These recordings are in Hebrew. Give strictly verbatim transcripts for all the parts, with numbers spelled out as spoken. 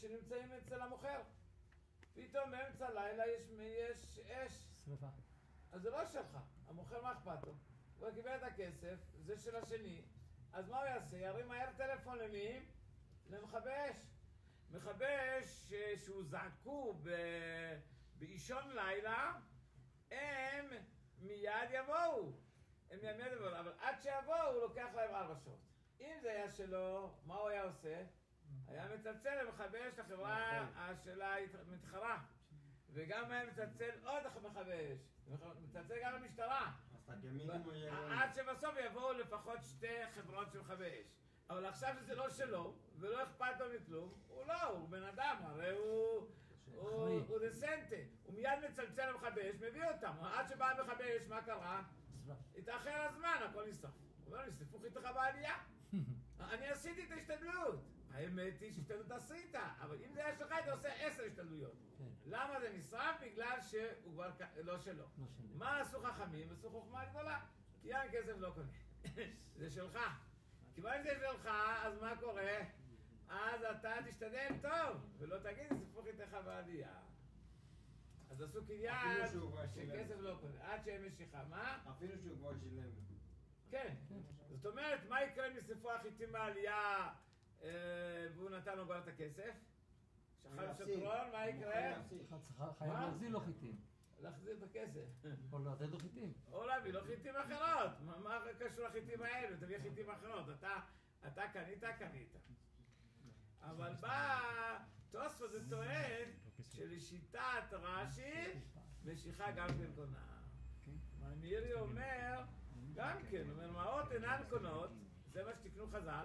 שנמצאים אצל המוכר. פתאום באמצע הלילה יש, יש אש. שריפה. אז זה לא שלך, המוכר מה אכפת לו? הוא קיבל את הכסף, זה של השני, אז מה הוא יעשה? ירים מהר טלפון למי? למכבי אש. מכבי אש שהוא זעקו ב... באישון לילה, הם מיד יבואו. הם מיד יבואו, אבל עד שיבואו הוא לוקח להם ארבע שעות. אם זה היה שלו, מה הוא היה עושה? היה מצלצל למכבי אש לחברה שלה מתחרה. וגם היה מצלצל עוד מכבי אש. מצלצל גם למשטרה. עד שבסוף יבואו לפחות שתי חברות של מכבי אש. אבל עכשיו שזה לא שלו, ולא אכפת לו מכלום, הוא לא, הוא בן אדם, הרי הוא... הוא דסנטה, הוא מיד מצלצל למכבי אש, מביא אותם. עד שבא המכבי אש, מה קרה? התאחר הזמן, הכל נשרף. הוא אומר לי, ספוך איתך בעלייה. אני עשיתי את ההשתדלות. האמת היא שהשתדלות עשית, אבל אם זה היה שלך, אתה עושה עשר השתדלויות. למה זה נשרף? בגלל שהוא כבר לא שלו. מה עשו חכמים? עשו חוכמה גדולה. כי אין כסף לא קונה. זה שלך. כיוון שזה שלך, אז מה קורה? אז אתה תשתדל טוב, ולא תגיד, ספוך איתך בעלייה. אז עשו קניין שכסף לא קונה, עד שאין משיכה. מה? אפילו שהוא כבר שילם. כן. זאת אומרת, מה יקרה מספוח איתים בעלייה והוא נתן לו כבר את הכסף? שחל שטרון, מה יקרה? חייב להחזיר לו חיטים. להחזיר את הכסף. או לתת לו חיטים. או להביא לו חיטים אחרות. מה קשור לחיטים האלה? תביא חיטים אחרות. אתה קנית, קנית. אבל בא, תוספות זה טוען שלשיטת רש"י משיכה גם כן קונה. מירי אומר, גם כן, אומר, מעות אינן קונות, זה מה שתקנו חז"ל,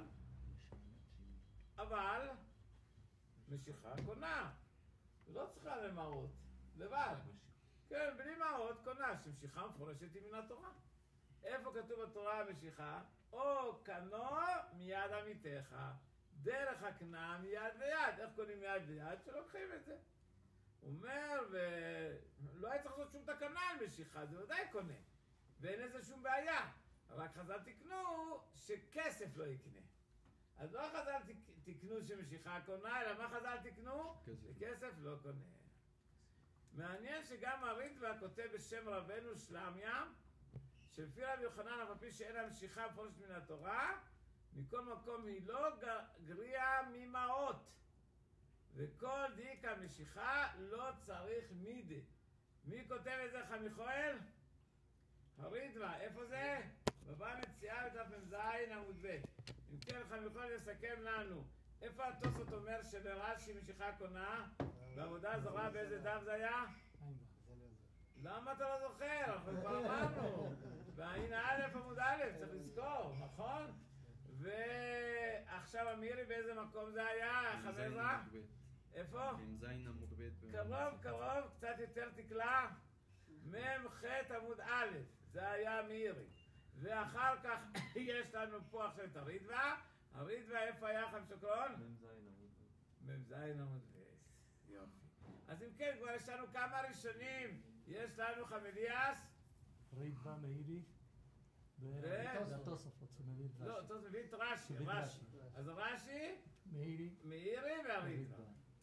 אבל משיכה קונה. לא צריכה למעות, לבד. כן, בלי מעות קונה, שמשיכה מפורשת היא מן התורה. איפה כתוב בתורה משיכה? או קנו מיד עמיתך. דרך הקנה מיד ליד. איך קונים מיד ליד? שלוקחים את זה. הוא אומר, ולא היה צריך לעשות שום תקנה על משיכה, זה ודאי קונה. ואין לזה שום בעיה. רק חז"ל תקנו שכסף לא יקנה. אז לא חז"ל תקנו שמשיכה קונה, אלא מה חז"ל תקנו? שכסף לא קונה. מעניין שגם הריטב"א כותב בשם רבנו שלמיה, שלפי רבי יוחנן אף על פי שאין המשיכה מפורשת מן התורה, מכל מקום היא לא גריעה ממעות. וכל דיק המשיכה לא צריך מידי. מי כותב את זה? חמיכואל? הריטב"א, איפה זה? בבא מציאה בדף מ"ז עמוד ב'. אם כן חמיכואל יסכם לנו, איפה התוספות אומר שלרש"י משיכה קונה? בעבודה זרה באיזה דף זה היה? למה אתה לא זוכר? אנחנו כבר אמרנו. והנה א' עמוד א', צריך לזכור, נכון? ועכשיו אמירי באיזה מקום זה היה? חמזה? איפה? מ"ז עמוד ב'. קרוב, קרוב, קצת יותר תקלה. מ"ח עמוד א', זה היה אמירי. ואחר כך יש לנו פה עכשיו את הריטב"א. הריטב"א איפה היה חמשוקרון? מ"ז עמוד ב'. מ"ז עמוד ב'. יופי. אז אם כן, כבר יש לנו כמה ראשונים. יש לנו חמליאס. ריטב"א, מאירי. והתוספות שמביא את רש"י. לא, תוספות מביא את רש"י, רש"י. אז רש"י, מאירי. מאירי והריטב"א.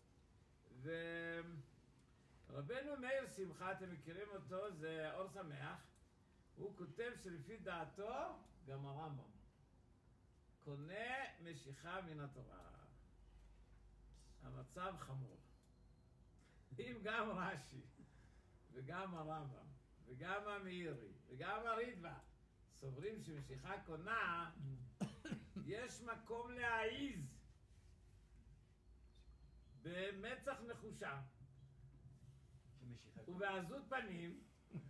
ורבנו מאיר שמחה, אתם מכירים אותו, זה אור שמח. הוא כותב שלפי דעתו, גם הרמב"ם קונה משיכה מן התורה. המצב חמור. אם גם רש"י, וגם הרמב"ם, וגם המאירי, וגם הריטב"א סוברים שמשיכה קונה, יש מקום להעיז במצח נחושה ובעזות פנים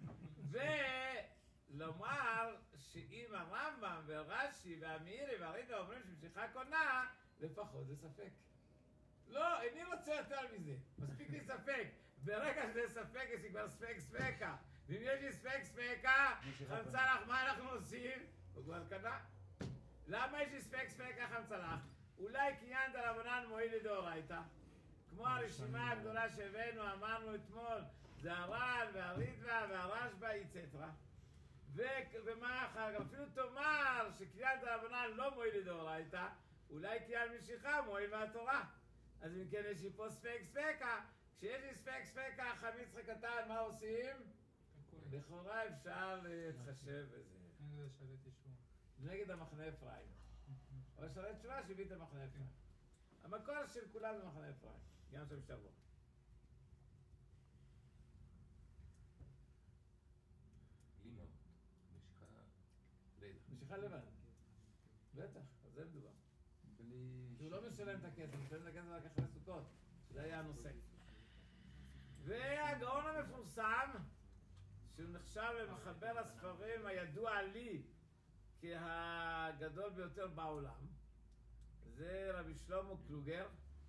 ולומר שאם הרמב"ם ורש"י והמאירי והריטב"א אומרים שמשיכה קונה, לפחות זה ספק. לא, איני רוצה יותר מזה, מספיק לי ספק. ברגע שזה ספק, יש לי כבר ספק ספקה. ואם יש לי ספק ספקה, חמצלח, מה אנחנו עושים? הוא כבר קנה. למה יש לי ספק ספקה חמצלח? אולי קיינת רבנן מועיל לדאורייתא. כמו הרשימה הגדולה שהבאנו, אמרנו אתמול, זה הר"ן והריטב"א והרשב"א איצטרא. ומה אחר כך? אפילו תאמר שקיינת רבנן לא מועיל לדאורייתא, אולי קיין משיכה מועיל מהתורה. אז אם כן יש לי פה ספק ספקה, כשיש לי ספק ספקה, חמיץ קטן, מה עושים? לכאורה אפשר להתחשב בזה. נגד השלט ישוע. נגד המחנה אפרים. אבל שלט תשובה שהביא את המחנה אפרים. המקור של כולם זה מחנה אפרים, גם של שבוע. לימה, משיכה לילה. משיכה לבד. בטח, על זה מדובר. בלי... כי הוא לא משלם את הכסף, הוא משלם את הכסף רק אחרי סוכות. זה היה הנושא. והגאון המפורסם, שהוא נחשב למחבר הספרים הידוע לי כהגדול ביותר בעולם, זה רבי שלמה קלוגר.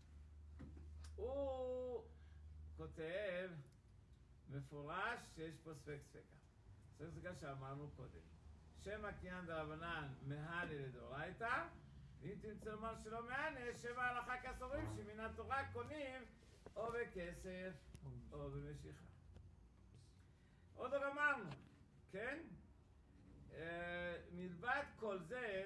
הוא כותב מפורש שיש פה ספק ספקה. ספק ספקה שאמרנו קודם. שם הקניין דרבנן מהני לדאורייתא, ואם תמצא לומר שלא מהני, שבע הלכה כסורים שמן התורה קונים או בכסף או במשיכה. עוד לא גמרנו, כן? אה, מלבד כל זה,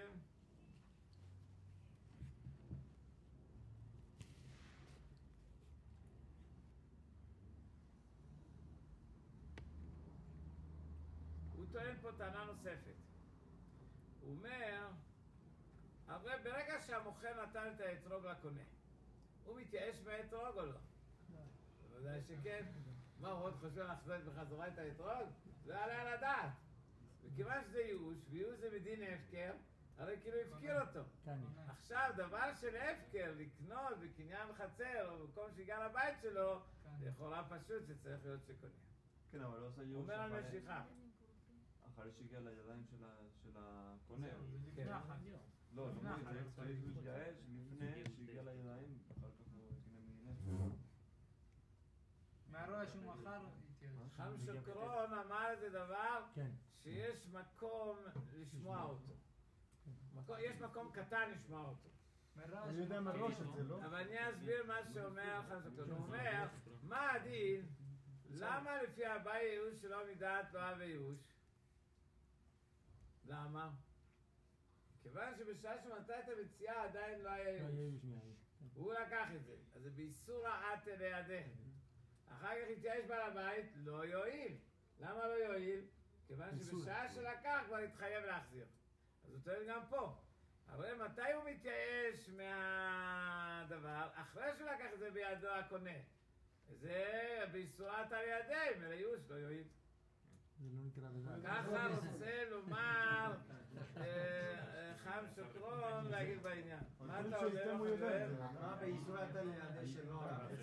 הוא טוען פה טענה נוספת. הוא אומר, הרי ברגע שהמוכר נתן את האתרוג לקונה, הוא מתייאש מהאתרוג או לא? בוודאי שכן. מה, הוא עוד חושב להחזיר בחזרה את האתרוג? זה יעלה על הדעת. וכיוון שזה ייאוש, וייאוש זה מדין הפקר, הרי כאילו הפקיר אותו. עכשיו, דבר של הפקר, לקנות בקניין חצר, או במקום שהגיע לבית שלו, זה יכולה פשוט שצריך להיות שקונה. כן, אבל לא עושה הוא ייאוש. אומר על משיכה. אחרי שהגיע לידיים של ה- של הקונה. כן. לא, לא מוריד, זה צריך להתייאש לפני שהגיע לידיים, אחר כך הוא יקנה מילה. מהרוע שהוא מכר, התייאש. חם שקרון אמר איזה דבר כן. שיש מקום לשמוע אותו. מקום- יש מקום קטן לשמוע אותו. מהרוע אני שהוא יודע מכר. מראש את זה, לא? אבל אני אסביר מה שאומר חם שקרון. הוא אומר, מה הדין? למה לפי הבא ייאוש שלא מדעת לא אהב ייאוש? למה? כיוון שבשעה שמתה את המציאה עדיין לא היה לא, ייאוש. יהיה שנייה. הוא לקח את זה, אז זה באיסור האט לידן. אחר כך התייאש בעל הבית, לא יועיל. למה לא יועיל? כיוון שבשעה שלקח כבר התחייב להחזיר. אז הוא טוען גם פה. הרי מתי הוא מתייאש מהדבר? אחרי שהוא לקח את זה בידו הקונה. זה באיסור האט לידן, ולייאוש לא יועיל. זה לא נקרא בזה. ככה רוצה לומר חם שקרון להגיד בעניין. מה אתה אומר לחבר? מה באיסור אתה לידי שלא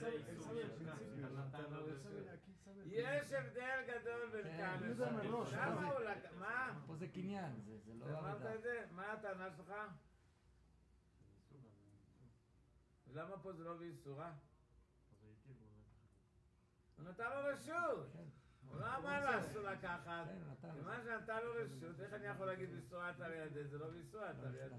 יש הבדל גדול בין כאן אני יודע מראש, למה מה הוא לקח? מה? פה זה קניין, זה זה לא אמרת עבודה. את זה? מה הטענה שלך? למה פה זה לא באיסורה? הוא נתן לו רשות. הוא לא אמר לו אסור לקחת. כן, נתן לו. כיוון שנתן לו רשות, איך אני יכול להגיד באיסורת על ידי? זה לא באיסורת על ידי.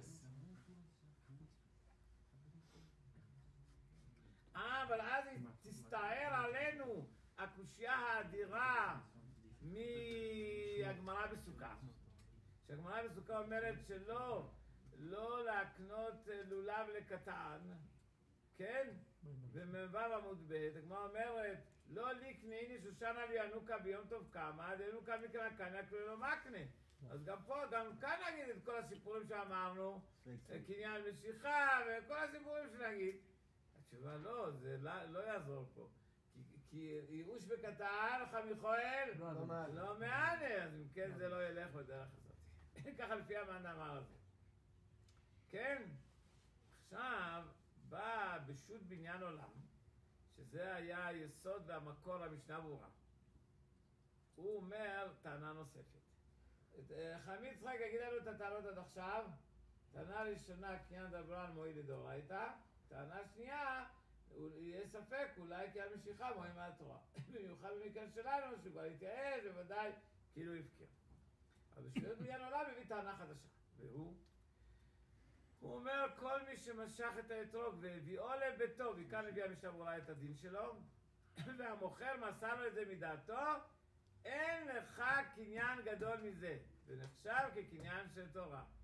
אה, אבל אז היא תסתער עלינו הקושייה האדירה מהגמרא בסוכה. שהגמרא בסוכה אומרת שלא, לא להקנות לולב לקטן, כן? ומ"ו עמוד ב', הגמרא אומרת, לא לי קניני שושנה לי ינוקה ביום טוב קמה, דינוקה מקנה קניה כללו מקנה. אז גם פה, גם כאן נגיד את כל הסיפורים שאמרנו, קניין משיכה וכל הסיפורים שנגיד. התשובה לא, זה לא, לא יעזור פה. כי, כי ייאוש בקטן, חמיכואל, לא מענה, אז אם כן זה לא ילך בדרך הזאת. ככה לפי המאמר הזה. כן, עכשיו בא בשו"ת בניין עולם, שזה היה היסוד והמקור למשנה ברורה. הוא אומר טענה נוספת. חמי יצחק יגיד לנו את הטענות עד עכשיו. טענה ראשונה, קניין דברן מועיל לדאורייתא. טענה שנייה, יהיה ספק, אולי כי המשיכה מועיל מהתורה. במיוחד במקרה שלנו, שהוא כבר התייאש, בוודאי, כאילו הפקר. אבל בשו"ת בניין עולם הביא טענה חדשה. והוא? הוא אומר, כל מי שמשך את האתרוג והביאו לביתו, וכאן הביא המשנה ברורה את הדין שלו, והמוכר מסר לו את זה מדעתו, אין לך קניין גדול מזה. זה נחשב כקניין של תורה.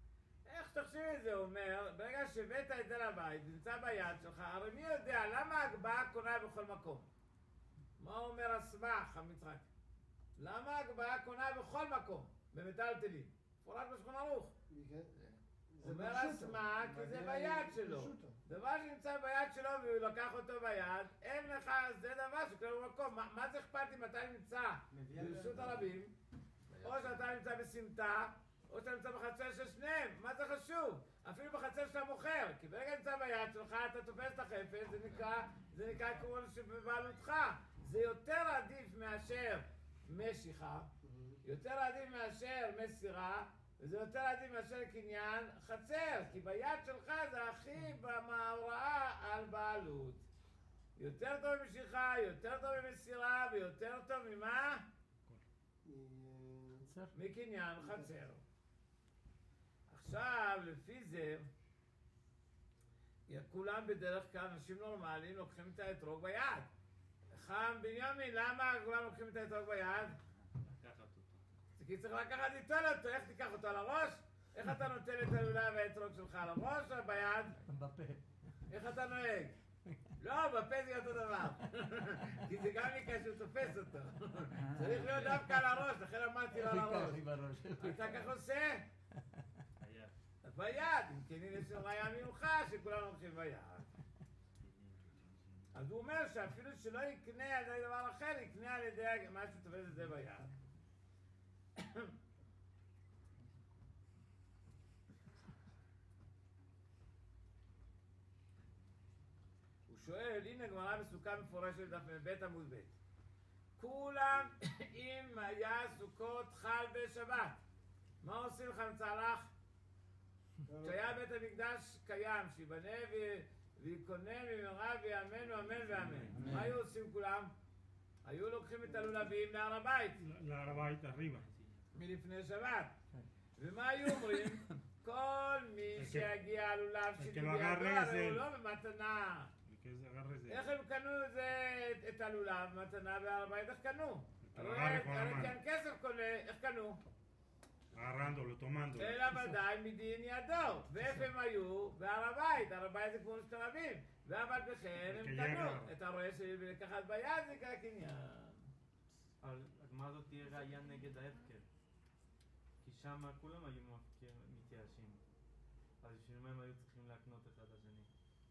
איך תחשיב את זה? הוא אומר, ברגע שהבאת את זה לבית, זה נמצא ביד שלך, הרי מי יודע למה הגבהה קונה בכל מקום? מה אומר הסמך, המצחק? למה הגבהה קונה בכל מקום? במטלטלים. פורט בשולחן ערוך. זה אומר הסמך, כי זה ביד שלו. דבר שנמצא ביד שלו והוא לקח אותו ביד, אין לך, זה דבר שקורה במקום. מה, מה זה אכפת לי מתי נמצא ברשות הרבים? או שאתה נמצא בסמטה, או שאתה נמצא בחצר של שניהם. מה זה חשוב? אפילו בחצר של המוכר. כי ברגע נמצא ביד שלך, אתה תופס את החפץ, זה נקרא, זה נקרא כמו שבבעלותך. זה יותר עדיף מאשר משיכה, יותר עדיף מאשר מסירה, וזה יותר עדיף מאשר קניין חצר, כי ביד שלך זה הכי במהוראה על בעלות. יותר טוב ממשיכה, יותר טוב ממסירה, ויותר טוב ממה? מקניין חצר. עכשיו, לפי זה, כולם בדרך כלל, אנשים נורמליים, לוקחים את האתרוג ביד. חם בנימין, למה כולם לוקחים את האתרוג ביד? לקחת אותו. כי צריך לקחת איתו אותו, איך תיקח אותו על הראש? איך אתה נוטל את הלולב והאתרוג שלך על הראש או ביד? בפה. איך אתה נוהג? לא, בפה זה אותו דבר. כי זה גם נקרא שהוא תופס אותו. צריך להיות דווקא על הראש, לכן אמרתי לו על הראש. אתה כך עושה? ביד. ביד, אם כן הנה שראיה ממך שכולם הולכים ביד. אז הוא אומר שאפילו שלא יקנה על ידי דבר אחר, יקנה על ידי מה שתופס את זה ביד. הוא שואל, הנה גמרא בסוכה מפורשת דף מבית עמוד ב'. כולם אם היה סוכות חל בשבת. מה עושים לך מצלח? כשהיה בית המקדש קיים, שיבנה ויקונה במהרה ויאמנו אמן ואמן. מה היו עושים כולם? היו לוקחים את הלולבים להר הבית. להר הבית arriba. מלפני שבת. ומה היו אומרים? כל מי שיגיע הלולב שתביאו הרי לא במתנה. איך הם קנו את הלולב במתנה בהר הבית? איך קנו? הרי כן כסף קונה, איך קנו? agarrándolo, tomándolo. אלא ודאי מדין ידו. ואיפה הם היו? בהר הבית. הר הבית זה כמו שתי רבים. ואף בכן הם קנו. את הרואה שלי ולקחת ביד זה נקרא קניין. אבל הגמרא הזאת תהיה ראייה נגד ההפקר. כי שם כולם היו מתייאשים. אז בשביל מה הם היו צריכים להקנות אחד לשני?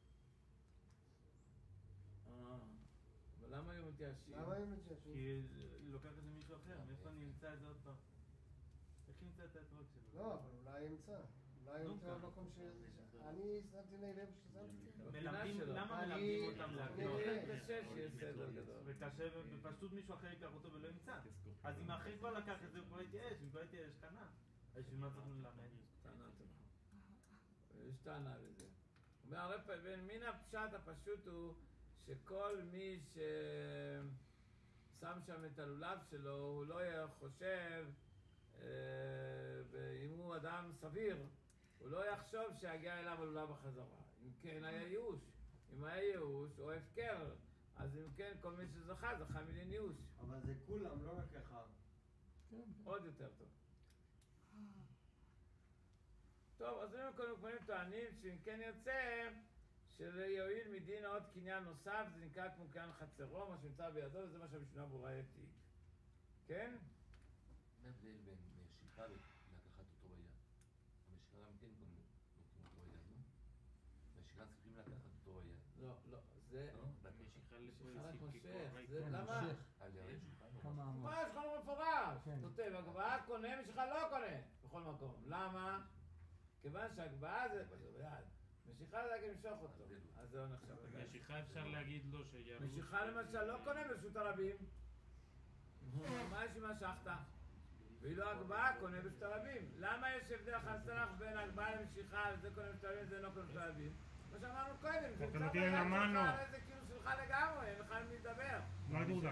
אה, אבל למה היו מתייאשים? למה היו מתייאשים? כי היא לוקחת את זה מישהו אחר. מאיפה אני אמצא את זה עוד פעם? איך ימצא את האתרוג שלו? לא, אבל אולי ימצא. אולי ימצא במקום ש... אני שמתי לב ששמתי. למה מלמדים אותם להקנות? קשה שיהיה סדר גדול. וקשה, ופשוט מישהו אחר ייקח אותו ולא ימצא. אז אם האחר כבר לקח את זה, הוא כבר התייאש, הוא כבר התייאש, קנה. אז בשביל מה צריך ללמד? טענה טובה. יש טענה לזה. הוא אומר הרב בן מן הפשט הפשוט הוא שכל מי ששם שם את הלולב שלו, הוא לא חושב, ואם הוא אדם סביר, הוא לא יחשוב שיגיע אליו הלולב בחזרה. אם כן היה ייאוש. אם היה ייאוש או הפקר, אז אם כן כל מי שזכה, זכה מדין ייאוש. אבל זה כולם, לא רק אחד. עוד יותר טוב. טוב, אז אם קודם כל טוענים שאם כן יוצא שיועיל מדין עוד קניין נוסף, זה נקרא כמו קניין חצרו, מה שנמצא בידו, וזה מה שהמשנה ברורה העתיק. כן? מה ההבדל בין משיכה לקחת אותו ביד? המשיכה גם כן לוקחים אותו ביד, לא? משיכה צריכים לקחת אותו ביד. לא, לא, זה... משיכה משיכה רק מושך, לפועל זה למה? על ידי שולחן. כמה עמוד. מה יש לך לא מפורש? כותב, הגבהה קונה, משיכה לא קונה, בכל מקום. למה? כיוון שהגבהה זה ביד. משיכה זה רק למשוך אותו, אז זה לא נחשב. משיכה אפשר להגיד לו שירו... משיכה למשל לא קונה ברשות הרבים. מה יש אם משכת? ואילו הגבהה קונה ברשות הרבים. למה יש הבדל חסך בין הגבהה למשיכה, זה קונה ברשות הרבים, זה לא קונה ברשות הרבים? מה שאמרנו קודם, זה נמצא ביד שלך, זה כאילו שלך לגמרי, אין לך מי לדבר. מה דורדק?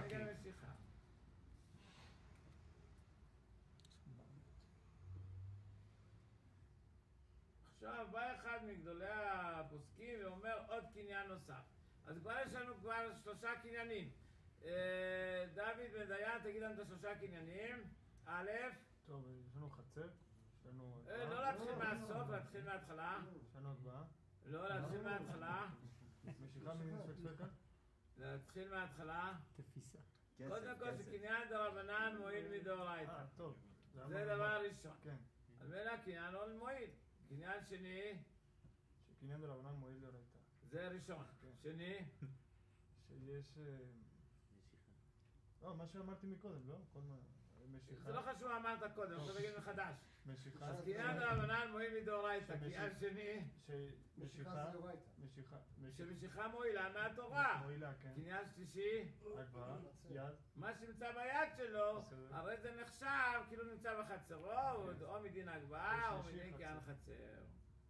עכשיו בא אחד מגדולי הפוסקים ואומר עוד קניין נוסף. אז כבר יש לנו כבר שלושה קניינים. דוד בן דיין, תגיד לנו את השלושה קניינים. א', טוב, יש לנו חצר, לנו... אה, לא להתחיל מהסוף, להתחיל מההתחלה. יש לנו הצבעה? לא להתחיל מההתחלה. משיכה מינוס וצפקה? להתחיל מההתחלה. תפיסה. קודם כל שקניין דרבנן מועיל מדאורייתא. אה, טוב. זה דבר ראשון. כן. אז מילא הקניין לא מועיל. קניין שני, שקניין דרבנן מועיל דאורייתא. זה ראשון. שני, שיש... אה, לא, מה שאמרתי מקודם, לא? כל מה... משיכה... זה לא חשוב מה אמרת קודם, אני רוצה להגיד מחדש. משיכה... אז קניין דרבנן מועיל מדאורייתא. קניין שני, שמשיכה... משיכה... שמשיכה מועילה מהתורה. מועילה, כן. קניין שלישי, הלוואה, יד. מה שנמצא ביד שלו, הרי זה נחשב כאילו נמצא בחצרו, או מדין הגבהה, או מדין קניין חצר.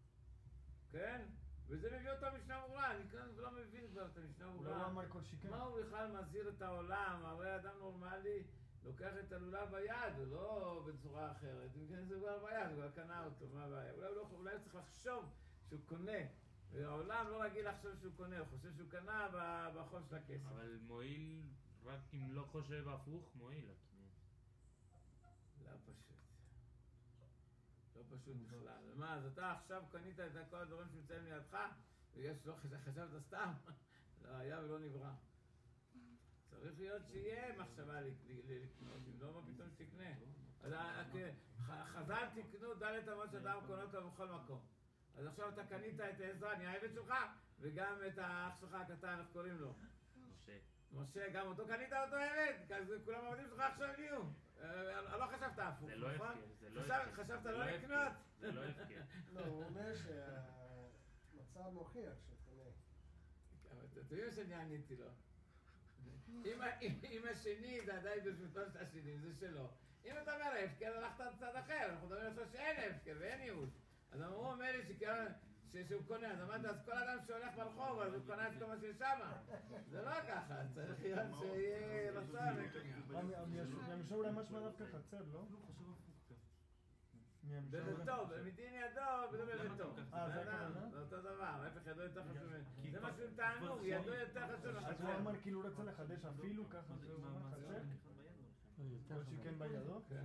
כן? וזה מביא אותו משנה ברורה, אני כאן לא מבין כבר את המשנה הוא לא ברורה. אמר כל שכן. מה הוא בכלל מזהיר את העולם? הרי אדם נורמלי לוקח את הלולב ביד, ולא בצורה אחרת. אם כן זה כבר ביד, הוא כבר קנה אותו, מה הבעיה? אולי הוא לא- אולי הוא צריך לחשוב שהוא קונה. והעולם לא רגיל לחשוב שהוא קונה, הוא חושב שהוא קנה ב- בחוב של הכסף. אבל מועיל, רק אם לא חושב הפוך, מועיל. הקניין. לא פשוט. לא פשוט בכלל. מה, אז אתה עכשיו קנית את כל הדברים שנמצאים לידך, בגלל שלא חש- חשבת סתם? לא היה ולא נברא. צריך להיות שיהיה מחשבה ל- ל- לקנות, אם לא, מה פתאום שתקנה? אז ה- ח- חז"ל תקנו ד' אמות שאדם קונה אותו בכל מקום. אז עכשיו אתה קנית את עזרא, אני העבד שלך, וגם את האח שלך הקטן, איך קוראים לו? משה. משה, גם אותו קנית אותו עבד? אז כולם העבדים שלך עכשיו נהיו. אה, לא חשבת הפוך, זה לא נכון? הפקר, זה לא חשב- הפקר. חשבת זה לא לא לקנות? הפקר, זה לא הפקר. לא, הוא אומר שהמצב מוכיח שקונה. אתם יודעים שאני עניתי לו. אם ה- אם- אם השני זה עדיין ברשותו של השני, זה שלו. אם אתה אומר הפקר, הלכת לצד אחר, אנחנו מדברים עכשיו שאין הפקר ואין ייעוד. אז הוא אומר לי שכאילו- ש- שהוא קונה, אז אמרתי, אז כל אדם שהולך ברחוב, אז הוא קונה את כל מה שיש שם. זה לא ככה, צריך להיות שיהיה רצון לקנייה. מהמשנה אולי משמע דווקא חצר, לא? מהמשנה אולי בביתו, חצר. מדין ידו, ולא בביתו. אה, זה בן אדם, הכוונה? זה אותו דבר, ההפך ידו יותר חשוב ממנו. זה מה שהם טענו, ידו יותר חשוב אז הוא מחצר. אמר כאילו הוא רצה לחדש אפילו ככה, זה הוא אמר חצר? כל שכן בידו? כן.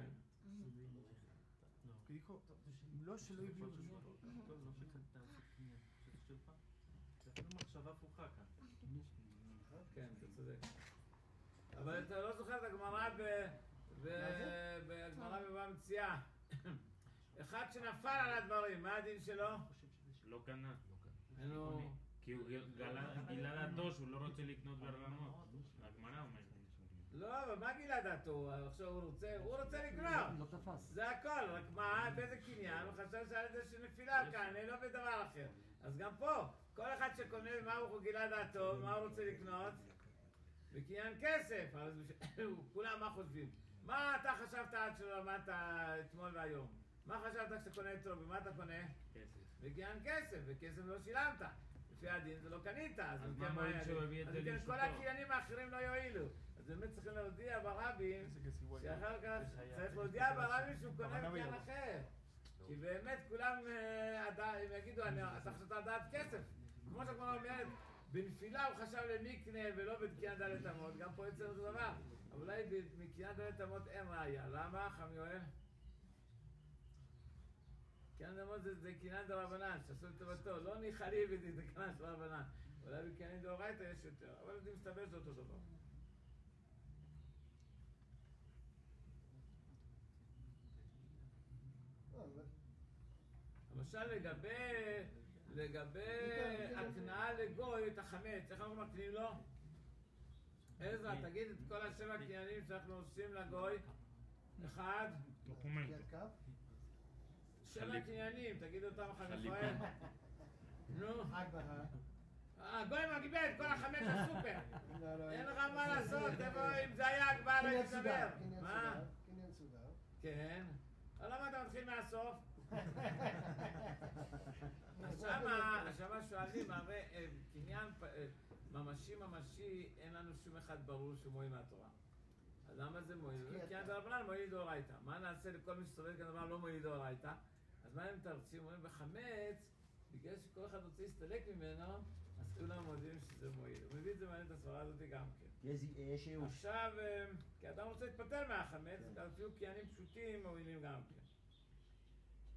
כי dijo, לא שלא הביאו טוב, לא שקנתה קניין. שזה שלך. זה אפילו מחשבה הפוכה כאן. כן, אתה צודק. אבל אתה לא זוכר את הגמרא ב... ב- בגמרא בבבא מציעא. אחד שנפל על הדברים, מה הדין שלו? לא קנה. אין לו... כי הוא גיל- גלה- גילה לדו שהוא לא רוצה לקנות ברמות. הגמרא אומרת. לא, אבל מה גילה דעתו? עכשיו הוא רוצה, הוא רוצה לקנות. לא תפס. זה הכל, רק מה, באיזה קניין, הוא חשב שעל זה שנפילה כאן, אין לו בדבר אחר. אז גם פה, כל אחד שקונה, מה הוא גילה דעתו, מה הוא רוצה לקנות? בקניין כסף, אז הוא- כולם מה חושבים? מה אתה חשבת עד שלא למדת אתמול והיום? מה חשבת כשאתה קונה אצלו, במה אתה קונה? כסף. בקניין כסף, וכסף לא שילמת. לפי הדין זה לא קנית, אז אז אם מה כן, מועיל היה שהוא דין? הביא את אז זה אם כן, לרשותו? כל הקניינים האחרים לא יועילו. אז באמת צריכים להודיע ברבים, שאחר כך צריך להודיע ברבים שהוא קונה בקניין אחר. כי באמת כולם, אה, עד- הם יגידו, אני- אתה חשבת על דעת כסף. כמו שהגמרא אומרת, בנפילה הוא חשב למקנה ולא בקניין ד' אמות, גם פה יוצא אותו דבר. אבל אולי בקניין ד' אמות אין ראיה. למה, חם יואל? קניין ד' אמות זה- זה קניין דרבנן, שעשו לטובתו, לא ניחלי וזה זה קניין של רבנן. אולי בקניין דאורייתא יש יותר, אבל זה מסתבר שזה אותו דבר. לא, אבל- למשל לגבי, לגבי הקנאה לגוי את החמץ, איך אנחנו מקנים לו? עזרא, תגיד את כל השבע קניינים שאנחנו עושים לגוי. אחד, דוקומנט. קריאת קו? שבע קניינים, תגיד אותם אחר רפאל. נו, הגבהה. הגוי מגבה את כל החמץ הסופר. לא, לא, אין לך מה לעשות, איפה, אם זה היה הגבהה לא קניין הייתי סודר, מדבר. קניין מה? סודר, קניין סודר. כן. אבל למה אתה מתחיל מהסוף? אז שמה, שמה שואלים, הרי אה, קניין פ- אה, ממשי ממשי, אין לנו שום אחד ברור שהוא מועיל מהתורה. אז למה זה מועיל? כן. קניין דרבנן מועיל דאורייתא. מה נעשה לכל מי שסובל כאן דבר לא מועיל דאורייתא? אז מה הם מתרצים? אומרים בחמץ, בגלל שכל אחד רוצה להסתלק ממנו, אז כולם מודיעים שזה מועיל. הוא מביא את זה מעניין את הסברה הזאת גם כן. יש ייאוש. עכשיו, אה, כי אדם רוצה להתפטר מהחמץ, אז אפילו קניינים פשוטים מועילים גם כן.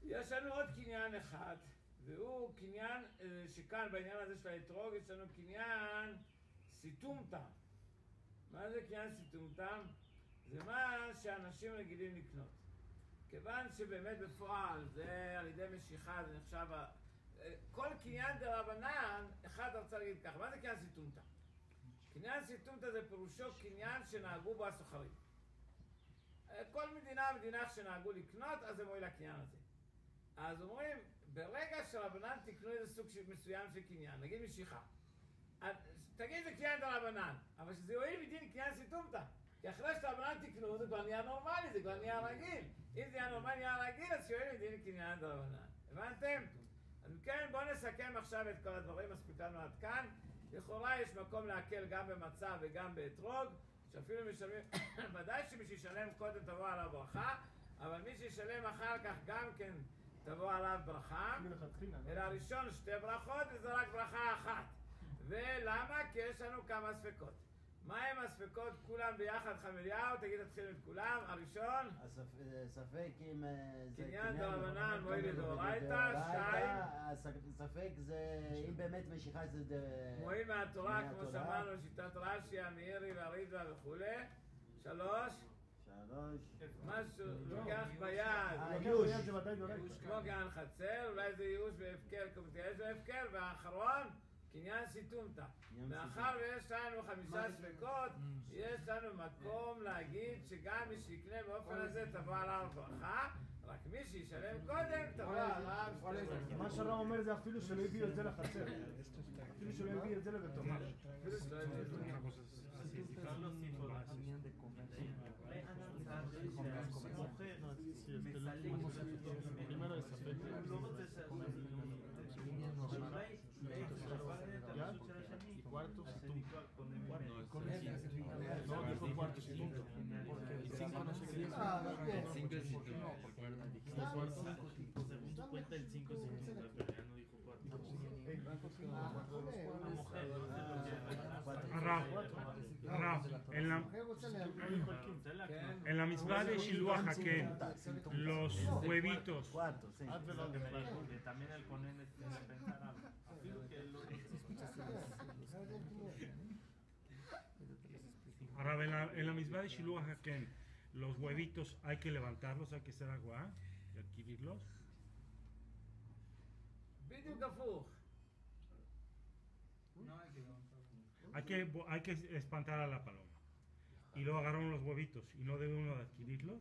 יש לנו עוד קניין אחד, והוא קניין אה, שכאן בעניין הזה של האתרוג יש לנו קניין סיטומטה. מה זה קניין סיטומטה? זה מה שאנשים רגילים לקנות. כיוון שבאמת בפועל זה על ידי משיכה, זה נחשב... כל קניין דרבנן, אחד רצה להגיד ככה, מה זה קניין סיטומטה? קניין סיטומטה זה פירושו קניין שנהגו בו הסוחרים. כל מדינה מדינה שנהגו לקנות, אז זה מועיל לקניין הזה. אז אומרים, ברגע שרבנן תקנו איזה סוג מסוים של קניין, נגיד משיכה, תגיד זה קניין דרבנן, אבל שזה יועיל מדין קניין סיטומטה. כי אחרי שרבנן תקנו זה כבר נהיה נורמלי, זה כבר נהיה רגיל. אם זה נהיה נורמלי, נהיה רגיל, אז שיועיל מדין קניין דרבנן. הבנתם? אז כן, בואו נסכם עכשיו את כל הדברים, מספיק לנו עד כאן. לכאורה יש מקום להקל גם במצה וגם באתרוג, שאפילו משלמים, ודאי שמי שישלם קודם תבוא עליו ברכה, אבל מי שישלם אחר כך גם כן תבוא עליו ברכה. אלא הראשון שתי ברכות וזה רק ברכה אחת. ולמה? כי יש לנו כמה ספקות. מה הם הספקות? כולם ביחד, חמליהו, תגיד תתחיל את כולם. הראשון? הספק אם זה קניין דרבנן מועיל לדאורייתא. שתיים? הספק זה אם באמת משיכה זה מועיל מהתורה, כמו שאמרנו, שיטת רש"י, המאירי והרידווה וכולי. שלוש? שלוש. משהו לוקח ביד. ייאוש. כמו גן חצר, אולי זה ייאוש והפקר, כמו תהיה זה הפקר. והאחרון? קניין סיטומטה. מאחר ויש לנו חמישה ספקות, יש לנו מקום להגיד שגם מי שיקנה באופן הזה תבוא עליו ברכה, רק מי שישלם קודם תבוא עליו שתי ברכות. מה שהרב אומר זה אפילו שלא הביאו את זה לחצר. אפילו שלא הביאו את זה לבית המש. אפילו שלא הביאו את זה. Y cuarto si tú. No, dijo cuarto si tú. Y cinco no sé qué. Cinco es cinco. Según tu cuenta el cinco es cinco, pero ya no dijo cuatro. הרב, הרב, en la, en la misma de Shiluah Haken, los huevitos, Que también el conen es de pensar algo. Afirmo que lo Ahora, en la, en la misma de Shiluah Haken, los huevitos hay que levantarlos, hay que hacer agua y adquirirlos. בדיוק הפוך. No hay que levantarlo. Hay que, hay que espantar a la paloma. Y luego agarraron los huevitos y no debe uno de adquirirlos.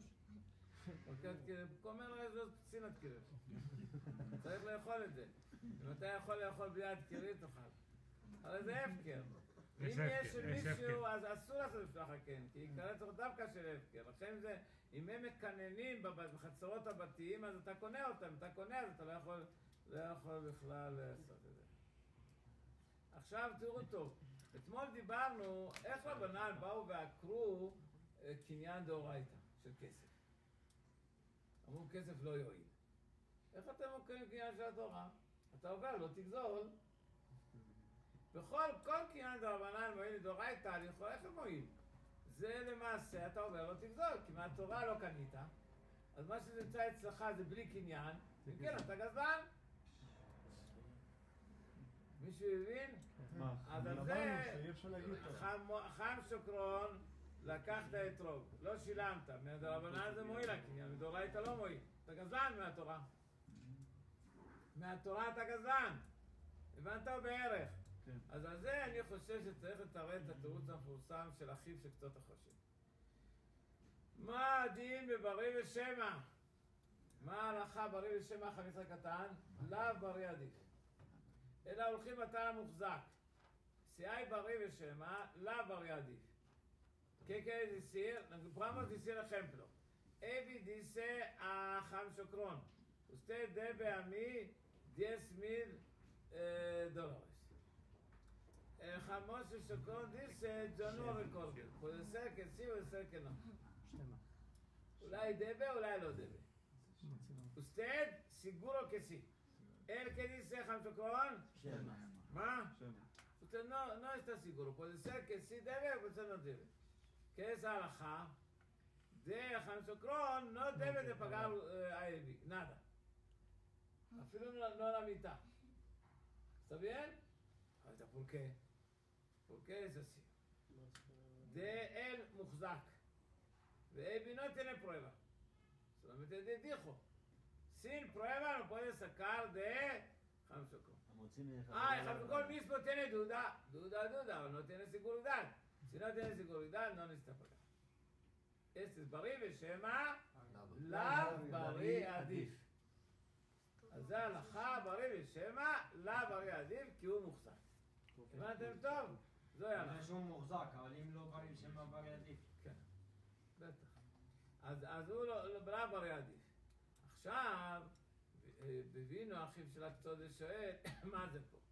אומר לו, סין הדקירת. צריך לאכול את זה. אם אתה יכול לאכול בלי הדקירית, תאכל. אבל זה הפקר. אם יש מישהו, אז אסור לעשות לפתוח הכן, כי יקרה צריך דווקא של הפקר. לכן זה, אם הם מקננים בחצרות הבתיים, אז אתה קונה אותם. אתה קונה, אז אתה לא יכול, לא יכול בכלל לעשות את זה. עכשיו תראו טוב. אתמול דיברנו איך רבנן באו ועקרו קניין דאורייתא של כסף. אמרו כסף לא יועיל. איך אתם עוקרים קניין של התורה? אתה עובר, לא תגזול. בכל כל קניין דרבנן מועיל לדאורייתא, אני יכול איך הוא מועיל? זה למעשה, אתה עובר, לא תגזול, כי מהתורה לא קנית. אז מה שנמצא אצלך זה בלי קניין, וכן, אתה גזלן. מישהו הבין? אז על זה חם שוקרון לקח את האתרוג, לא שילמת, מדרבנן זה מועיל הקניין, מדאורייתא לא מועיל, אתה גזלן מהתורה. מהתורה אתה גזלן, הבנת או בערך? אז על זה אני חושב שצריך לתרץ את התירוץ המפורסם של אחיו של קצות החושן. מה הדין בבריא ושמע? מה ההלכה בריא ושמע חמיצה קטן? לאו בריא עדיף. אלא הולכים בתא המוחזק. סיאי בריא ושמע, לאו בריא עדיף. ככה דיסיר, פרמוס דיסיר החמפלו. אבי דיסה החם שוקרון. usted debe a mí diez mil eh, dólares. El jamón de Socón dice, yo no recuerdo. Puede ser que sí, puede ser que no. אולי debe, אולי לא debe. usted, seguro que sí. El que dice Ham Socón, ¿ma? Usted no, no está seguro. Puede ser que sí debe, puede ser no debe. ¿Qué es alajá? De Ham Socón no debe de pagar eh, a él, nada. אפילו לא על המיטה. ¿Está bien? Ahorita, ¿por qué? ¿Por qué es así? De él mujzak. Ebi no tiene prueba. Solamente dijo. Sin prueba no puede sacar de Hamshokol. Ah, el Hamshokol mismo tiene duda. Duda, duda. No tiene seguridad. Si no tiene seguridad, no necesita pagar. Este es Bari Beshema. Lav Bari Adif. אז זה הלכה ברי ושמע, לה ברי עדיף כי הוא מוחזק. הבנתם טוב? זוהי הלכה. זה שהוא מוחזק, אבל אם לא ברי ושמע ברי עדיף. כן, בטח. אז הוא לא ברי עדיף. עכשיו, בבינו אחיו של הקצודה שואל, מה זה פה?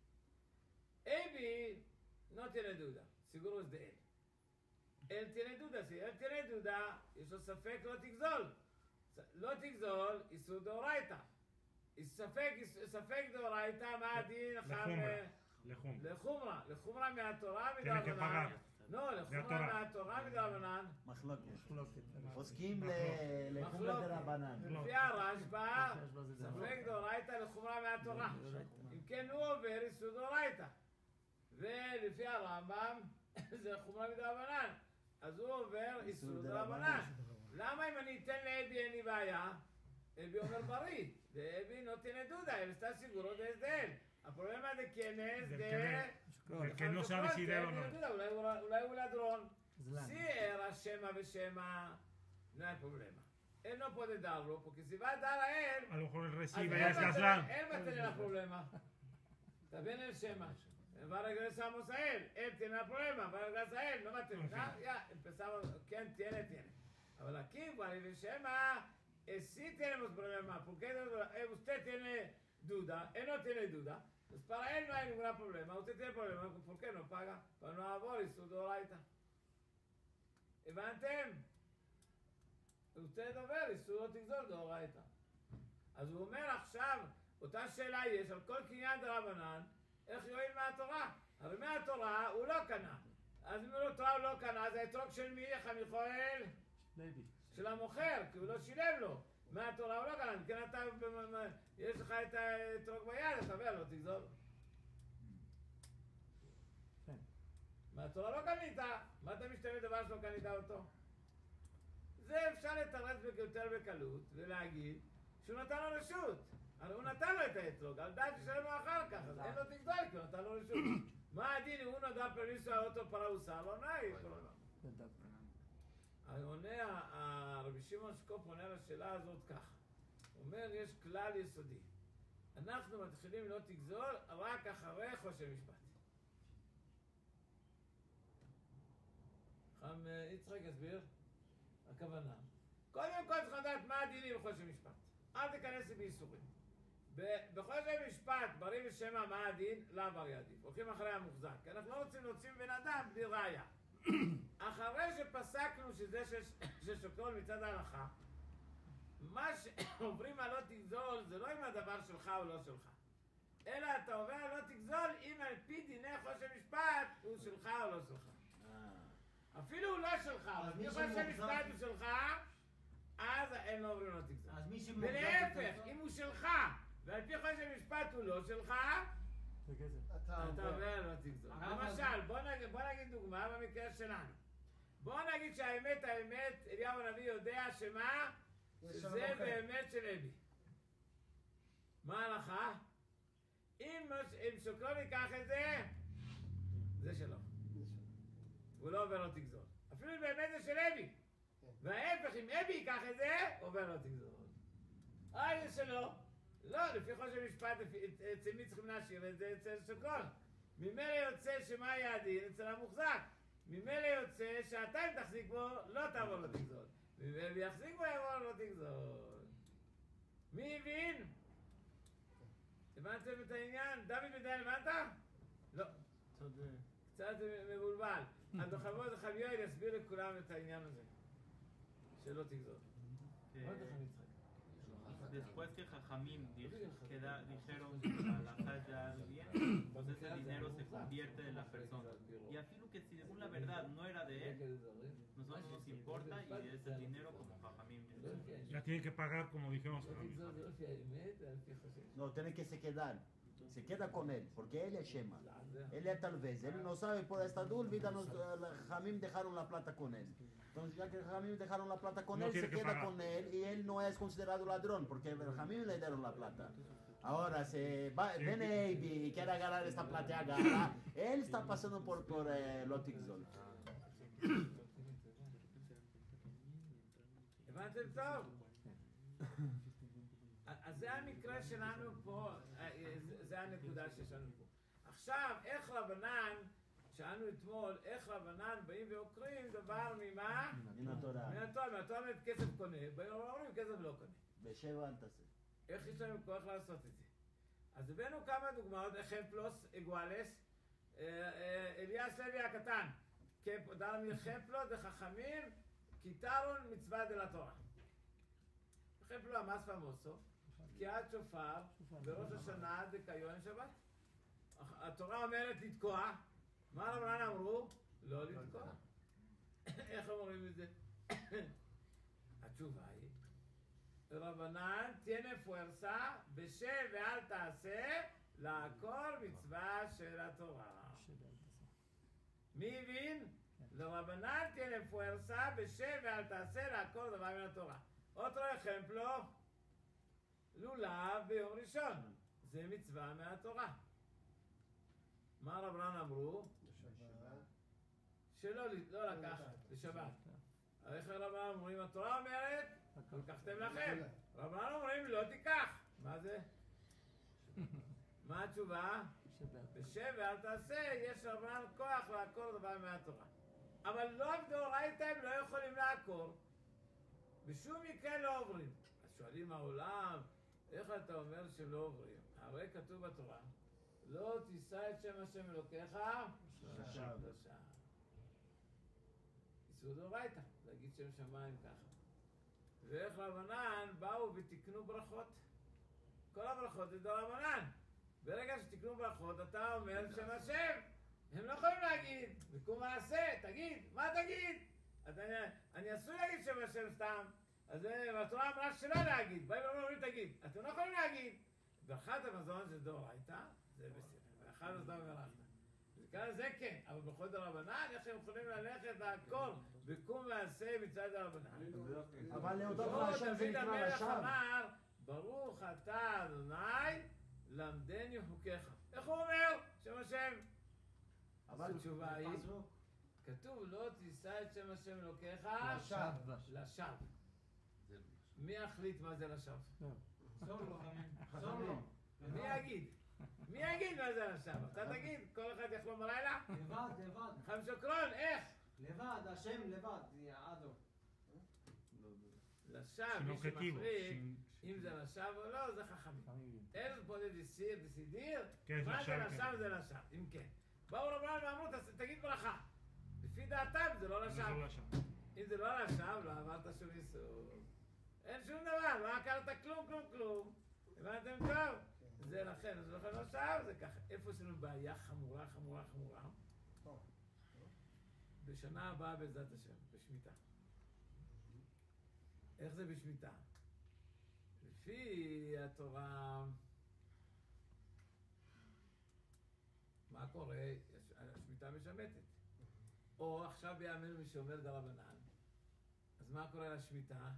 אבי לא תהיה דודה, סיגורוס דה אל. אל תהיה דודה, אל תהיה דודה, יש לו ספק לא תגזול. לא תגזול, איסור דאורייתא. ספק, ספק דאורייתא, מה הדין? לחומרה. לחומרה. לחומרה מהתורה מדרבנן. לא, לחומרה מהתורה מדרבנן. מחלוקת. פוסקים לחומרה דרבנן. לפי הרשב"א, ספק דאורייתא לחומרה מהתורה. אם כן הוא עובר איסור דאורייתא. ולפי הרמב"ם זה חומרה מדרבנן. אז הוא עובר איסור דרבנן. למה אם אני אתן לאבי אין לי בעיה? Ebi אומר בריא, ואבי no tiene duda, él está seguro desde él. El problema de quién es de... El que no sabe si debe o no. אולי הוא ladrón. Si era Shema ושמע, no hay problema. Él no puede darlo, porque si va a dar a él... A lo mejor él recibe y es Gazlán. Él va a tener el problema. También el Shema. Va a regresamos a él. Él tiene el problema, va a regresar a él, no va a tener. Ya, empezamos. ¿Quién tiene? Tiene. Ahora aquí, Bari ושמע... Sí tenemos problema, porque usted tiene duda, él no tiene duda, pues para él no hay ningún problema, usted tiene problema, ¿por qué no paga? Para no avoir איסור דאורייתא. הבנתם? usted עובר איסור לא תגזול דאורייתא. אז הוא אומר עכשיו, אותה שאלה יש על כל קניין דרבנן, איך יועיל מהתורה? הרי מהתורה הוא לא קנה. אז אם הוא תורה הוא לא קנה, זה האתרוג של מי? איך אני יכול? של המוכר, כי הוא לא שילם לו. מהתורה הוא לא קנה, כן אתה, יש לך את האתרוג ביד, אתה אומר, לא תגזול. מהתורה לא קנית, מה אתה משתמש דבר שלא קנית אותו? זה אפשר לתרץ יותר בקלות ולהגיד שהוא נתן לו רשות. הרי הוא נתן לו את האתרוג, על דעת ששלם לו אחר כך, אז אין לו תגזול, כי הוא נתן לו רשות. מה הדין, הוא נדע פרמיסו האוטו פראוסה, לא נאי. עונה, הרבי שמעון שקופ עונה לשאלה הזאת ככה. הוא אומר, יש כלל יסודי. אנחנו מתחילים לא תגזול רק אחרי חושן משפט. חם יצחק הסביר, הכוונה. קודם כל צריך לדעת מה הדינים בחושן משפט. אל תיכנס לי בייסורים. בחושן משפט, ברי ושמע מה הדין, לא ברי עדיף. הולכים אחרי המוחזק. כי אנחנו לא רוצים להוציא בן אדם בלי ראיה. אחרי שפסקנו שזה ששוקול מצד ההלכה, מה שעוברים על לא תגזול זה לא אם הדבר שלך או לא שלך, אלא אתה עובר על לא תגזול אם על פי דיני חושן משפט הוא שלך או לא שלך. אפילו הוא לא שלך, אבל מי חושן משפט הוא שלך, אז אין לו עוברים לא תגזול. ולהפך, אם הוא שלך ועל פי חושן משפט הוא לא שלך, אתה עובר לא תגזול. למשל, בוא נגיד דוגמה במקרה שלנו. בוא נגיד שהאמת, האמת, אליהו הנביא יודע שמה? שזה באמת של אבי. מה ההלכה? אם שוקלון ייקח את זה, זה שלו. הוא לא עובר לא תגזול. אפילו אם באמת זה של אבי. וההפך, אם אבי ייקח את זה, עובר לא תגזול. אה, זה שלו. לא, לפי חושן משפט, אצל מי צריכים להשאיר את זה? אצל שוקלון. ממילא יוצא שמה יהיה הדין אצל המוחזק. ממילא יוצא שאתה אם תחזיק בו, לא תעבור לא תגזול. ויחזיק בו יעבור לא תגזול. מי הבין? הבנתם את העניין? דוד בדיין הבנת? לא. קצת מבולבל. אז בכבוד חביוי יסביר לכולם את העניין הזה. שלא תגזול. עוד לך נצחק. después que Jajamim di- queda- dijeron que la halajá es de alguien, entonces el dinero se convierte en la persona. Y afilo que si según la verdad no era de él, nosotros nos importa y es el dinero como Jajamim. Ya tiene que pagar como dijimos. No, tiene que se quedar. Se queda con él, porque él es Shema. Él es tal vez, él no sabe por esta dúvida, los Jamim dejaron la plata con él. Entonces ya que Jamim dejaron la plata con No él, tiene se que queda pagar. con él y él no es considerado ladrón, porque el Jamim le dieron la plata. Ahora, se va, Sí, viene sí. Eibi y quiere agarrar esta plata y agarra, él está pasando por, por eh, Lotigzol. הבנתם טוב? אז זה המקרה שלנו פה, זה הנקודה שיש לנו פה. עכשיו, איך רבנן, שאלנו אתמול, איך רבנן באים ועוקרים דבר ממה? מן התורה. מן התורה, מהתורה אומרת כסף קונה, באים ואומרים כסף לא קונה. בשבע אל תעשה. איך יש לנו כוח לעשות את זה? אז הבאנו כמה דוגמאות, חמפלוס, אגואלס, אליאס לוי הקטן, דבר מחמפלוס וחכמים, קיטרון מצווה דלתורה. חמפלו המס פמוסו, תקיעת שופר, בראש השנה דקיון שבת. התורה אומרת לתקוע, מה רבנן אמרו? לא לתקוע. איך אומרים את זה? התשובה היא, רבנן תהיה פוארסה בשב ואל תעשה לעקור מצווה של התורה. מי הבין? לרבנן תהיה פוארסה בשב ואל תעשה לעקור דבר מן התורה. אותו ejemplo, לולב ביום ראשון, זה מצווה מהתורה. מה רבנן אמרו? שלא לא לקחת, לשבת. איך רבנן אומרים? התורה אומרת, לקחתם לכם. רבנן אומרים, לא תיקח. מה זה? מה התשובה? בשב ואל תעשה, יש רבנן כוח לעקור דבר מהתורה. אבל לא דאורייתא הם לא יכולים לעקור. בשום מקרה לא עוברים. אז שואלים העולם, איך אתה אומר שהם לא עוברים? הרי כתוב בתורה, לא תישא את שם השם אלוקיך לשווא. איסור דאורייתא, להגיד שם שמיים ככה. ואיך רבנן באו ותקנו ברכות. כל הברכות זה דרבנן. ברגע שתקנו ברכות אתה אומר שם השם. הם לא יכולים להגיד, וקום מעשה, תגיד, מה תגיד? אני, אני עשוי להגיד שם השם סתם, אז התורה אמרה שלא להגיד, באים ואומרים תגיד, אתם לא יכולים להגיד. ברכת המזון זה דאורייתא, זה בסדר, ואחד הסתם מלאכת. וכאן זה כן, אבל בכל דרבנן, איך הם יכולים ללכת לעקור, וקום ועשה מצד דרבנן. אבל להודות להשם זה נקרא דוד המלך לשווא. אמר, ברוך אתה אדוני, למדני חוקיך. איך הוא אומר? שם השם. אז התשובה היא, כתוב לא תישא את שם השם אלוקיך לשווא. לשווא. מי יחליט מה זה לשווא? סור לו, סור לו. מי יגיד? מי יגיד מה זה לשווא? אתה תגיד, כל אחד יחלום בלילה? לבד, לבד. חיים שוקרון, איך? לבד, השם לבד, יעדו. לשווא, מי שמחליט אם זה לשווא או לא, זה חכמים. אין פה זה דסיר, דסידיר, מה זה לשווא זה לשווא, אם כן. באו רבנן ואמרו, תגיד ברכה. לפי דעתם זה לא לשווא. אם זה לא לשווא, לא עברת שום איסור. אין שום דבר, לא עקרת כלום, כלום, כלום. הבנתם טוב? זה לכן, אז לכן לא לשווא, זה ככה. איפה יש לנו בעיה חמורה, חמורה, חמורה? בשנה הבאה בעזרת השם, בשמיטה. איך זה בשמיטה? לפי התורה, מה קורה? השמיטה משמטת. או עכשיו בימינו מי שאומר דרבנן, אז מה קורה לשמיטה?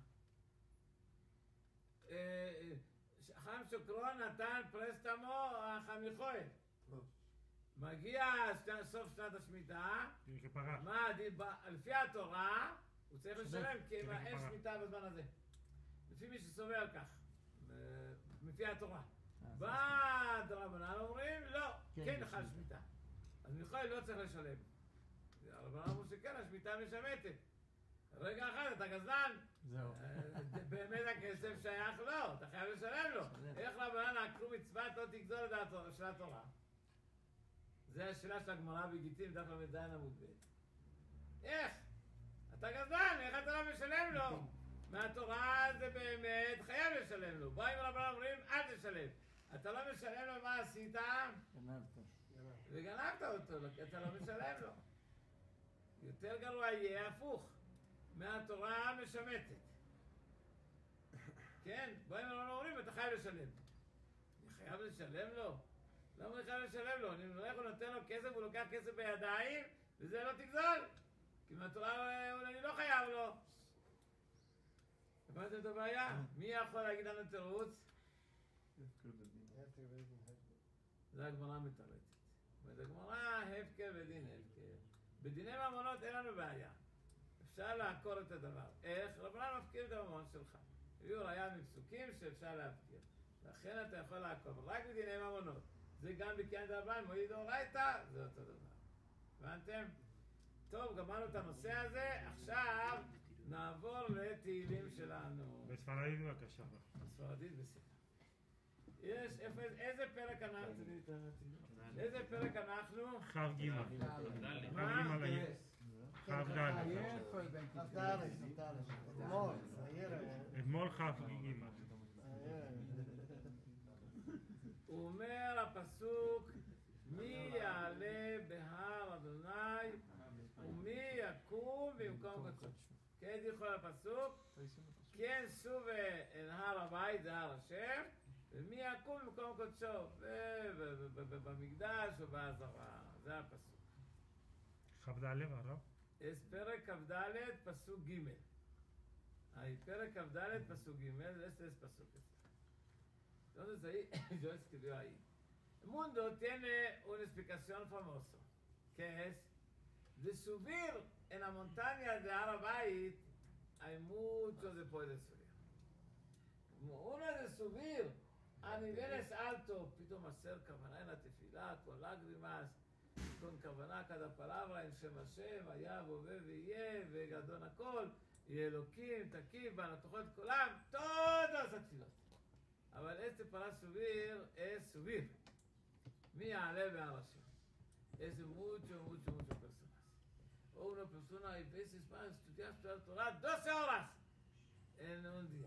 חיים שוקרון נתן פרסטמו חמיכוי. מגיע סוף שנת השמיטה, מה, לפי התורה הוא צריך לשלם כי אין שמיטה בזמן הזה. לפי מי שסובר על כך, לפי התורה. בא דרבנן אומרים, לא, כן לך שמיטה. אז מיכאל לא צריך לשלם. הרבנן אמרו שכן, השמיטה משמטת. רגע אחד, אתה גזלן. זהו. באמת הכסף שייך לו, אתה חייב לשלם לו. איך רבנן עקרו מצוות לא תגזול של התורה? זה השאלה של הגמרא בגיטין, דף ל"ז עמוד ב'. איך? אתה גזלן, איך אתה לא משלם לו? מהתורה זה באמת חייב לשלם לו. באים רבנן אומרים, אל תשלם. אתה לא משלם לו, מה עשית? גנבת. וגנבת אותו, אתה לא משלם לו. יותר גרוע יהיה הפוך. מהתורה משמטת. כן, באים רבנן אומרים, אתה חייב לשלם. אני חייב לשלם לו? למה אני חייב לשלם לו? אני הולך ונותן לו כסף, הוא לוקח כסף בידיים, וזה לא תגזול. כי מהתורה אני לא חייב לו. הבנתם את הבעיה? מי יכול להגיד לנו תירוץ? זה הגמרא מתרצת. וזה גמרא הפקר ודין הפקר. בדיני ממונות אין לנו בעיה. אפשר לעקור את הדבר. איך? רבנן מפקיר את הממון שלך. הביאו ראיה מפסוקים שאפשר להפקיר. לכן אתה יכול לעקוב רק בדיני ממונות. זה גם בקיין דרבנן, מועיל דאורייתא, זה אותו דבר. הבנתם? טוב, גמרנו את הנושא הזה, עכשיו נעבור לתהילים שלנו. בספרדית בבקשה. בספרדית בסדר. יש, איפה, איזה פרק אנחנו? איזה פרק אנחנו? חב גימל. חב גימל. חב ד'. אתמול חב גימל. הוא אומר הפסוק, מי יעלה בהר אדוני ומי יקום במקום קודשו. כן, יכול הפסוק, כן סוב אל הר הבית, זה הר השם, ומי יקום במקום קודשו, במקדש ובעזרה, זה הפסוק. כ"ד הרב? יש פרק כ"ד פסוק ג'. פרק כ"ד pasuc Gimel, este es pasuc. Entonces ahí yo escribió ahí. El mundo tiene una explicación famosa, que es de subir en la montaña de Arabait hay muchos de poder subir. Como uno de subir a niveles altos, pito hacer kavaná en la tefilá, con lágrimas, con kavaná cada palabra en Shem Hashem, allá bove veye, vegadon akol, y Elohim, takiv, banatochot kolam, todas las tefilot. אבל este para subir es subir. Mi ale be'arashim. Es mucho, mucho, mucho personas. O una persona hay veces para estudiar la Torah doce horas en un día.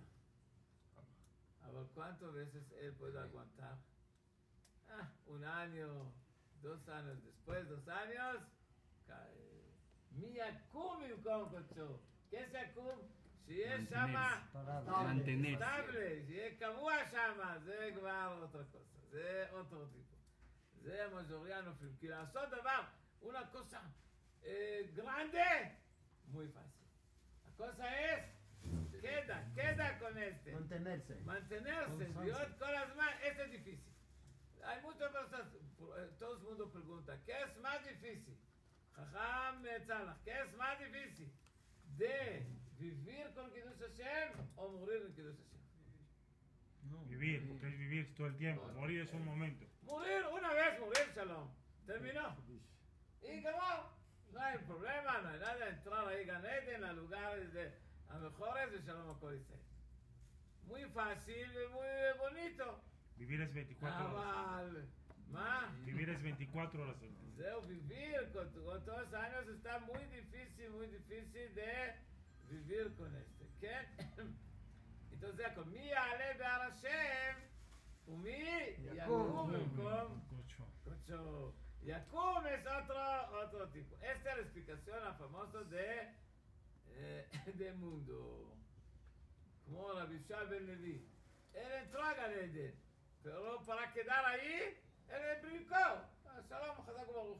A ver cuántas veces él puede aguantar. Ah, un año, dos años después, dos años, cae. Mi akum במקום קודשו. ¿Qué es akum? שיהיה שמה סטאבל, שיהיה קבוע שמה, זה כבר otra cosa, זה otro tipo. זה mayoría נופלים, כי לעשות דבר, una cosa eh, grande, muy fácil. La cosa es, queda, queda con este. Mantenerse. Mantenerse, Dios con las manos, este es difícil. Hay muchas personas, todo el mundo pregunta, ¿qué es más difícil? Jajam Tzalach, ¿qué es más difícil? De vivir con Kiddush Hashem o morir en Kiddush Hashem. No. Vivir, porque es vivir todo el tiempo. Morir es un momento. Morir, una vez morir, Shalom. Terminó. Y acabó. No hay problema, no hay nada. Entrar ahí Ganete en los lugares de a mejores de Shalom Akorisei. Muy fácil y muy bonito. Vivir es veinticuatro horas. ¿Ma? Vivir es veinticuatro horas. Zeo, vivir con, con todos los años está muy difícil, muy difícil de vivir con este. ¿Qué? Entonces, con mi ale be'ar Hashem, umi yakum במקום קודשו. Yakum es otro, otro tipo. Esta es la explicación a famosa de, eh, de mundo. Como Rabbi Shai ben Levi. Él entró a Gan Eden, pero para quedar ahí, él brincó. Shalom, Chazak Baruch.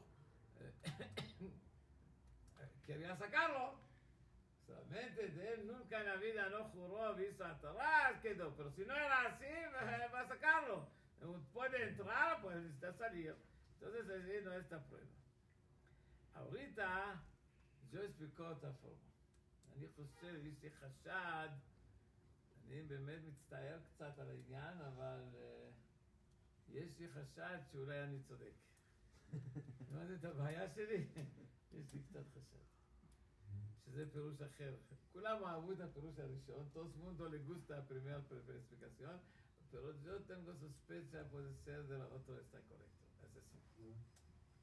Quería sacarlo. Solamente de él nunca en la vida no juró, hizo a Torah, quedó. Pero si no era así, va a sacarlo. Puede entrar, puede necesitar salir. Entonces, así no es esta prueba. Ahorita, yo explico otra forma. אני חושב, יש לי חשד, אני באמת מצטער קצת על העניין, אבל יש לי חשד שאולי אני צודק. מה זה את הבעיה שלי? יש לי קצת חשד. שזה פירוש אחר. כולם אהבו את הפירוש הראשון, todos mundo le gusta la primera explicación, pero yo tengo sospecha puede ser de la otra está correcto. Es así.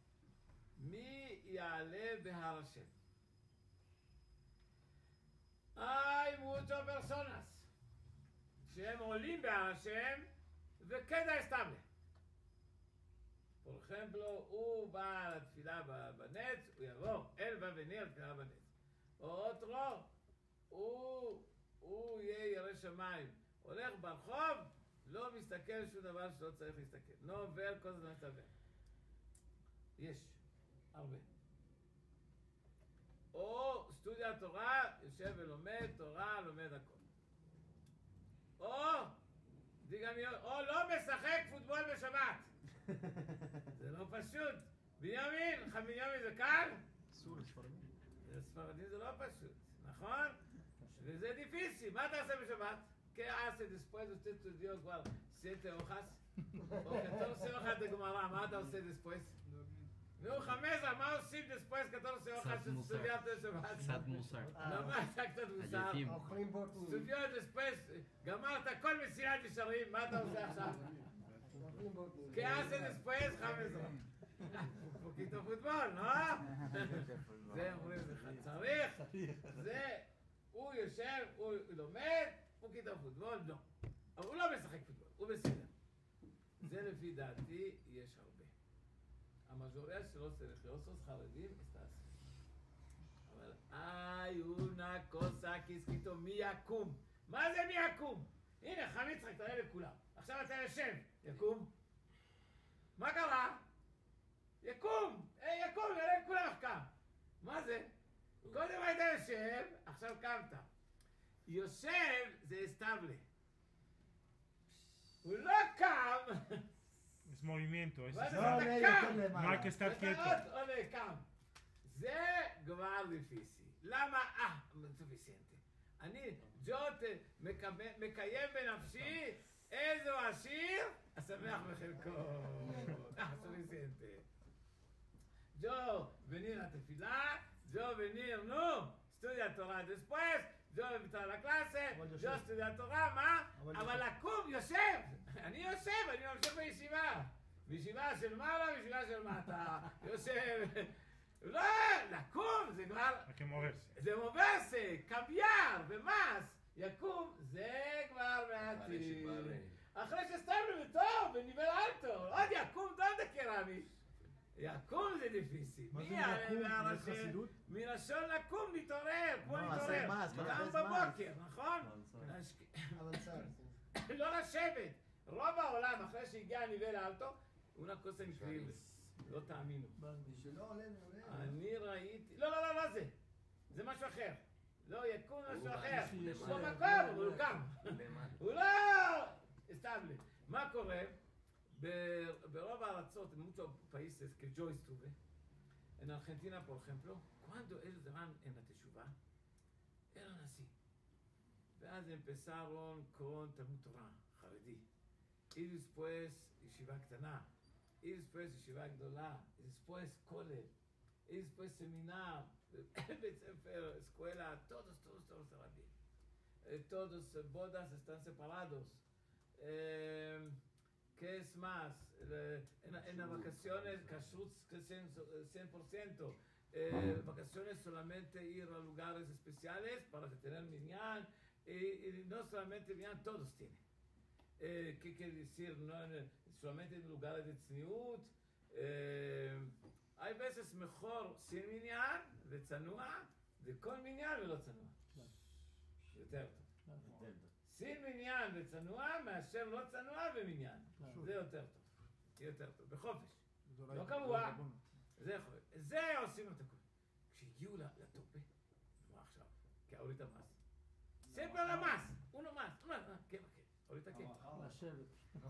מי יעלה בהר השם? hay muchas personas שהם עולים בהר השם וכדע estable. Por ejemplo, הוא בא לתפילה בנץ, הוא יבוא אל ואבניר לתפילה בנץ. או otro, הוא, הוא יהיה ירא שמיים. הולך ברחוב, לא מסתכל שום דבר שלא צריך להסתכל. לא עובר כל הזמן להסתכל. יש, הרבה. או סטודיה תורה, יושב ולומד תורה, לומד הכל. או, דיגמיות, או לא משחק פוטבול בשבת. זה לא פשוט. בנימין, לך בנימין זה קל? אסור לספרדים. לספרדים זה לא פשוט, נכון? וזה דיפיסי. מה אתה עושה בשבת? ¿Qué hace después de usted estudió igual siete hojas? O catorce hojas de Gemara, מה אתה עושה después? נו, חמש, מה עושים después catorce hojas של סטודיית בשבת? קצת מוסר. לא, מה אתה קצת מוסר? אוכלים בוטים. סטודיית después, גמרת כל מסילת ישרים, מה אתה עושה עכשיו? אוכלים בוטים. ¿Qué hace después? חמש. un poquito fútbol, ¿no? זה אומרים לך, צריך, זה, הוא יושב, הוא לומד, פוקיטו פוטבול, לא. אבל הוא לא משחק פוטבול, הוא בסדר. זה לפי דעתי, יש הרבה. המז'וריה שלו צריך לעשות חרדים, הסתעשו. אבל איי, אונה קוסה קיסקיטו, מי יקום? מה זה מי יקום? הנה, חם יצחק, תראה לכולם. עכשיו אתה יושב, יקום. מה קרה? יקום! היי, יקום, נראה לכולם איך קם. מה זה? קודם היית יושב, עכשיו קמת. יושב זה אסטבלה. הוא לא קם. Es movimiento, es ואז No, אתה no, קם. no, no hay que estar ואתה quieto. עוד עולה קם. זה כבר דיפיסי. למה? אה, סופיסיינטי. אני, ג'וט, מקיים בנפשי איזו עשיר, השמח בחלקו. אה, סופיסיינטי. Yo venir a tefilá, yo venir, no, estudiar Torah después, yo entrar a la clase, yo estudiar Torah, מה? אבל לקום, יושב! אני יושב, אני ממשיך בישיבה. בישיבה של מעלה, בישיבה של מטה. יושב. לא, לקום, זה כבר... Hay que moverse. זה מוברסה, קבייר ומס. יקום, זה כבר מעתיד. אחרי שסתמנו בטוב, בניבל אלטו. עוד יקום דונדה קרמי. יקום זה דיפיסי. מה זה מי יקום? יעלה יש חסידות? מלשון לקום, להתעורר, כמו לא, להתעורר. עשה מס, קם מחפש בבוקר, נכון? אבל לא לשבת. רוב העולם, אחרי שהגיע הניבל אלטו, אונה קוסה נקראים. לא תאמינו. שלא עולה מעולה. אני ראיתי... לא, לא, לא, לא זה. זה משהו אחר. לא, יקום משהו אחר. הוא במקום, אבל הוא קם. הוא לא... סתם. מה קורה? ברוב הארצות, en muchos países que yo estuve, en Argentina, por ejemplo, cuando ellos van en la teshuva, eran así. ואז empezaron con Talmud Torah, חרדי. Y después, ישיבה קטנה. Y después, ישיבה גדולה. Y después, כולל. Y después, seminar. בית ספר, escuela, todos, todos, todos ערבים. Todos bodas están separados. Eh, ¿Qué es más? En, en las vacaciones, kashrut cien por ciento. Eh, vacaciones solamente ir a lugares especiales para tener minyan. Y, y no solamente minyan, todos tienen. Eh, ¿Qué quiere decir? No en, solamente en lugares de tzniut. Eh, hay veces mejor sin minyan, de tzanua, de con minyan ולא צנוע. יותר טוב. sin מניין וצנוע מאשר לא צנוע ומניין. זה יותר טוב. יותר טוב. בחופש. לא קבוע. זה יכול. זה עושים את הכל. כשהגיעו לטופה, מה עכשיו? כי הוריד המס. ספר למס. הוא לא מס. כן, כן. הוריד הכן. לשבת.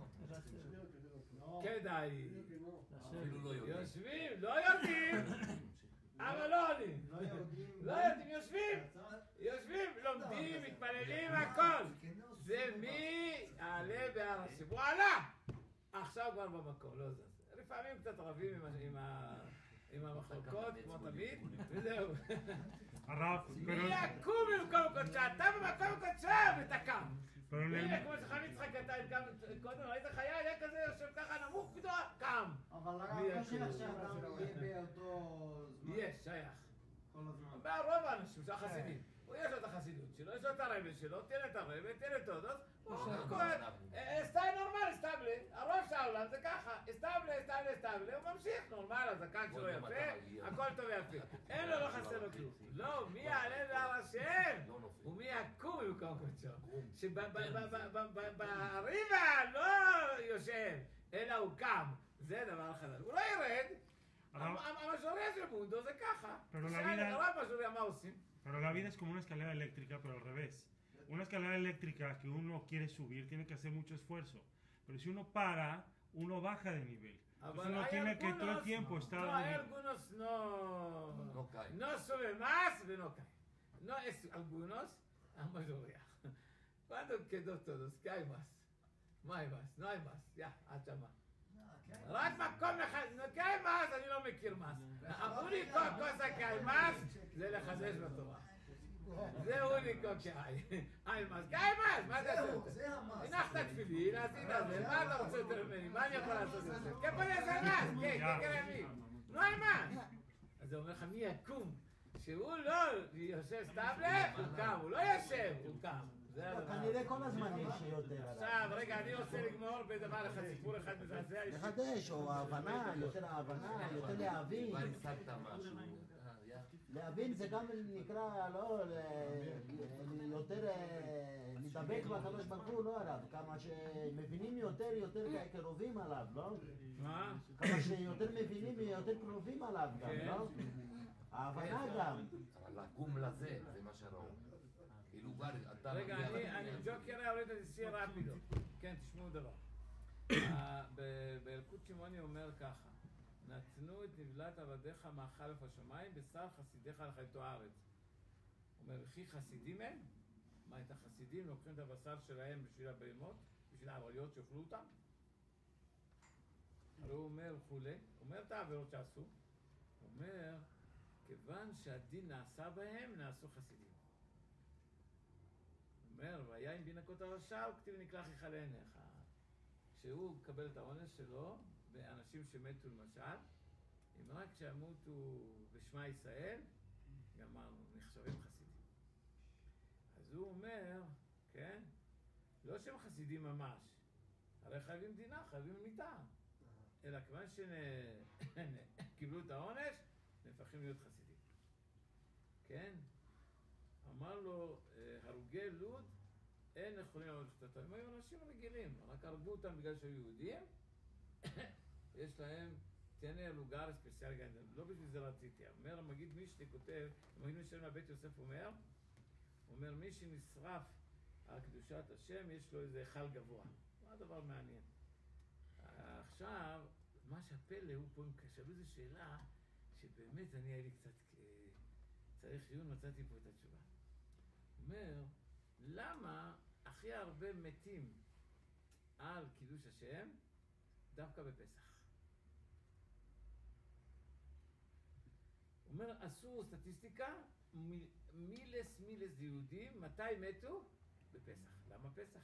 כדאי. אפילו לא יודעים. יושבים, לא יודעים. אבל לא עולים. לא יודעים, יושבים. יושבים, לומדים, מתפללים, הכל. זה מי עלה בהר השם. הוא עלה! עכשיו כבר במקום, לא זז. לפעמים קצת רבים עם המחלקות, כמו תמיד, וזהו. הרב, מי יקום במקום קודשה? אתה במקום קודשה ואתה קם. הנה, כמו שחם יצחק, אתה קם קודם, ראית חיה, היה כזה יושב ככה נמוך, פתאום קם. אבל הרב לא שייך שאדם יהיה באותו זמן. יש, שייך. כל הזמן. רוב האנשים, זה החסידים. הוא יש לו את החסידות שלו, יש לו את הרבי שלו, תן את הרבי, תן את עוד, סטייל נורמל, סטבלה, הרוב של העולם זה ככה, סטבלה, סטבלה, סטבלה, הוא ממשיך נורמל, הזקן שלו יפה, הכל טוב ויפה, אין לו, לא חסר לו כלום. לא, מי יעלה להר השם? ומי יקום במקום קודשו? שבריבה לא יושב, אלא הוא קם, זה דבר חדש. הוא לא ירד, המשוריה של מונדו זה ככה. הרב משוריה מה עושים? Pero la vida es como una escalera eléctrica, pero al revés. Una escalera eléctrica que uno quiere subir tiene que hacer mucho esfuerzo. Pero si uno para, uno baja de nivel. Entonces uno tiene que todo el tiempo estar... No, hay algunos no... No caen. No sube más y no cae. No es algunos, la mayoría. ¿Cuándo quedó todos? ¿Qué hay más? No hay más, no hay más. Ya, hasta más. רק מקום אחד, ¿qué hay más? אני לא מכיר más. האוניקו cosa que hay más זה לחדש בתורה. זה אוניקו כהי. hay más, ¿qué hay más? מה אתה עושה? הנחת תפילין, עשית זה, מה אתה רוצה יותר ממני? מה אני יכול לעשות את זה? ¿qué pones al más? ¿qué? ¿qué querés mí? no hay más. אז הוא אומר לך, מי יקום? שהוא לא יושב סטבלה, הוא קם, הוא לא יושב, הוא קם. כנראה כל הזמן יש יותר. עכשיו, רגע, אני רוצה לגמור בדבר אחד, סיפור אחד מזעזע. לחדש, או הבנה, יותר ההבנה, יותר להבין. להבין זה גם נקרא, לא, יותר לדבק בקדוש ברוך הוא, לא הרב. כמה שמבינים יותר, יותר קרובים עליו, לא? מה? כמה שיותר מבינים, יותר קרובים עליו גם, לא? ההבנה גם. אבל לקום לזה, זה מה שראו. רגע, אני ג'וקר הוריד את זה רפידו. כן, תשמעו דבר. באלקוט שמעוני אומר ככה, נתנו את נבלת עבדיך מאכלף השמיים, בשר חסידיך לחייתו הארץ. הוא אומר, וכי חסידים הם? מה, את החסידים לוקחים את הבשר שלהם בשביל הבהמות? בשביל העריות שאוכלו אותם? הרי הוא אומר וכולי, הוא אומר את העבירות שעשו, הוא אומר, כיוון שהדין נעשה בהם, נעשו חסידים. הוא אומר, והיה עם בינקות הרשע, הוא כתיב נקלח יחלה עיניך. כשהוא מקבל את העונש שלו, באנשים שמתו למשל, אם רק שימותו בשמה ישראל, גמרנו, נחשבים חסידים. אז הוא אומר, כן, לא שהם חסידים ממש, הרי חייבים דינה, חייבים מיתה, אלא כיוון שקיבלו את העונש, נהפכים להיות חסידים. כן? אמר לו, הרוגי לוד, אין יכולים לעמוד שתתו. הם היו אנשים רגילים, רק הרגו אותם בגלל שהיו יהודים, יש להם תנא לוגר ספציאלי, לא בשביל זה רציתי. אומר המגיד מישלי כותב, המגיד מישלי מהבית יוסף אומר, הוא אומר, מי שנשרף על קדושת השם, יש לו איזה היכל גבוה. מה הדבר מעניין? עכשיו, מה שהפלא הוא פה, אם קשור איזו שאלה, שבאמת אני היה לי קצת צריך עיון, מצאתי פה את התשובה. הוא אומר, למה הכי הרבה מתים על קידוש השם דווקא בפסח? הוא אומר, עשו סטטיסטיקה, מילס מילס יהודים, מתי מתו? בפסח. למה פסח?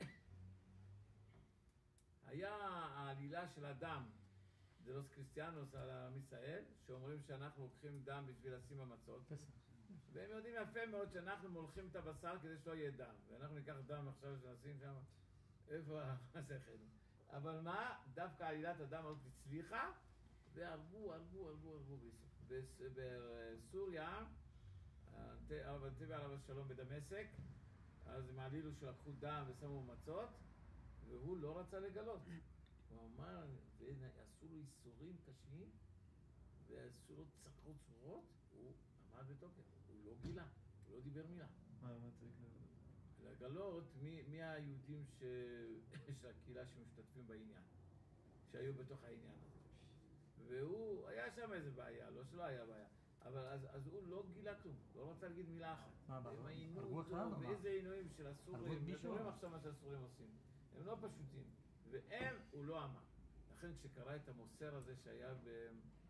היה העלילה של הדם, דלוס קריסטיאנוס על עם ישראל, שאומרים שאנחנו לוקחים דם בשביל לשים במצות. והם יודעים יפה מאוד שאנחנו מולכים את הבשר כדי שלא יהיה דם. ואנחנו ניקח דם עכשיו שנשים שם, איפה השכל? אבל מה? דווקא עלילת הדם עוד הצליחה, והרגו, הרגו, הרגו, הרגו בסוריה, הרב הנתיב עליו השלום בדמשק, אז הם העלילו שלקחו דם ושמו מצות, והוא לא רצה לגלות. הוא אמר, ועשו לו איסורים קשים, ועשו לו צרות צרורות, הוא עמד בתוקף, הוא לא גילה, הוא לא דיבר מילה. מה, מה צריך לגלות? לגלות מי, מי היהודים ש... של הקהילה שמשתתפים בעניין, שהיו בתוך העניין הזה. והוא, היה שם איזה בעיה, לא שלא היה בעיה, אבל אז, אז הוא לא גילה כלום, לא רצה להגיד מילה אחת. מה, הם עינו הרגו אותו, אחד או מה? ואיזה עינויים של הסורים, הרגו את מישהו? רואים עכשיו מה שהסורים עושים. הם לא פשוטים, והם, הוא לא אמר. לכן כשקרא את המוסר הזה שהיה ב...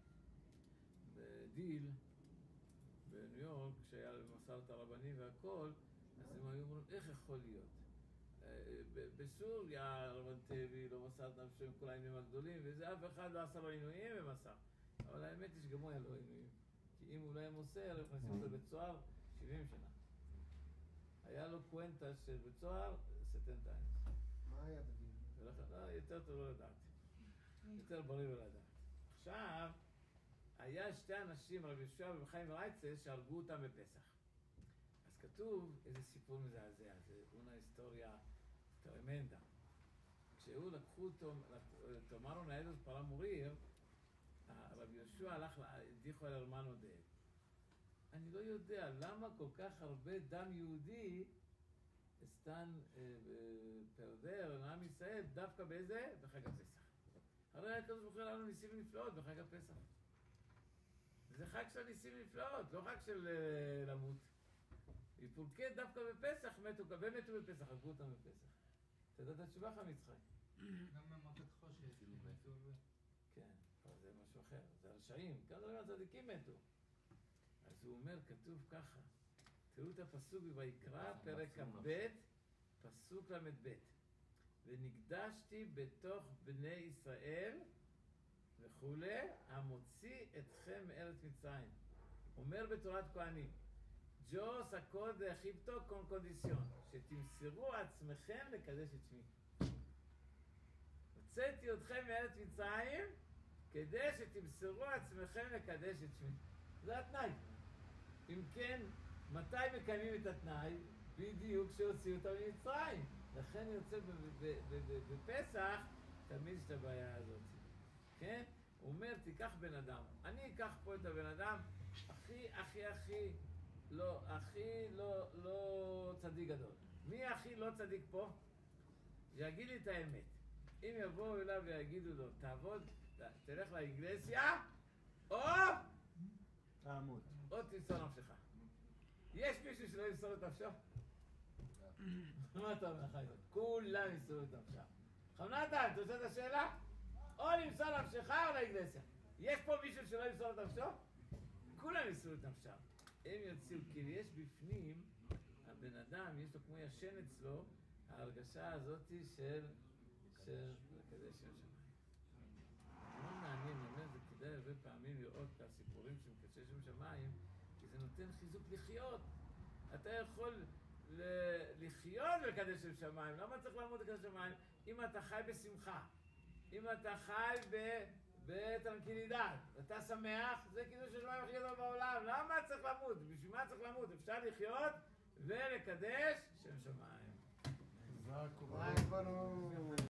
בדיל, בניו יורק, כשהיה מסרת הרבני והכל, אז הם היו אומרים, איך יכול להיות? בסוריה, הרבן טבי, לא מסרת נפשם כל העינויים הגדולים, וזה אף אחד לא עשה לו עינויים ומסר. אבל האמת היא שגם הוא היה לו עינויים. כי אם הוא לא היה מוסר, הם נכנסים אותו בית סוהר שבעים שנה. היה לו קוונטה של בצוהר סטנטה אנס. מה היה בדיוק? ולכן, לא, יותר טוב לא לדעתי. יותר בריא לא לדעת. עכשיו, היה שתי אנשים, רבי יהושע ורבי חיים רייצה, שהרגו אותם בפסח. אז כתוב איזה סיפור מזעזע, זה una היסטוריה טרמנדה. כשהוא לקחו אותו, תאמרו נעדוס פרה מוריר, רבי יהושע הלך, הדיחו על הרמנו דאב. אני לא יודע למה כל כך הרבה דם יהודי סתן פרדר לעם ישראל דווקא באיזה? בחג הפסח. הרי הקדוש ברוך הוא לנו ניסים ונפלאות בחג הפסח. זה חג של ניסים ונפלאות, לא חג של uh, למות. יפולקד דווקא בפסח, מתו, ומתו בפסח, הרגו אותם בפסח. אתה יודע את התשובה חם יצחק? גם במכת חושך. כן, אבל זה משהו אחר, זה הרשעים, כמה דברים הצדיקים מתו. אז הוא אומר, כתוב ככה, תראו את הפסוק בויקרא, פרק כ"ב, פסוק ל"ב. ונקדשתי בתוך בני ישראל וכולי, המוציא אתכם מארץ מצרים. אומר בתורת כהנים, yo saco de Egipto con condición, שתמסרו עצמכם לקדש את שמי. הוצאתי אתכם מארץ מצרים כדי שתמסרו עצמכם לקדש את שמי. זה התנאי. אם כן, מתי מקיימים את התנאי? בדיוק כשהוציאו אותם ממצרים. לכן יוצא בפסח תמיד יש את הבעיה הזאת. כן? הוא אומר, תיקח בן אדם. אני אקח פה את הבן אדם הכי, הכי, הכי, לא, הכי לא, לא צדיק גדול. מי הכי לא צדיק פה? שיגיד לי את האמת. אם יבואו אליו ויגידו לו, תעבוד, תלך לאיגלסיה, או תעמוד. או תמסור נפשך. יש מישהו שלא ימסור את נפשו? מה אתה אומר חיים? כולם ימסרו את נפשם. חמנתן, אתה עושה את השאלה? או למסור נפשך או לאיגלסיה. יש פה מישהו שלא ימסור את נפשו? כולם ימסרו את נפשם. הם יוציאו, כי יש בפנים, הבן אדם, יש לו כמו ישן אצלו, ההרגשה הזאת של, של, לקדש שם שמיים. זה מאוד מעניין, אני אומר, זה כדאי הרבה פעמים לראות את הסיפורים של מקדש שם שמיים, כי זה נותן חיזוק לחיות. אתה יכול לחיות ולקדש שם שמיים, למה צריך לעמוד לקדש שם שמיים? אם אתה חי בשמחה, אם אתה חי בטרנקילידד, אתה שמח, זה קידוש השמיים הכי גדול בעולם. למה צריך למות? בשביל מה צריך למות? אפשר לחיות ולקדש שם שמיים. זה הכובע.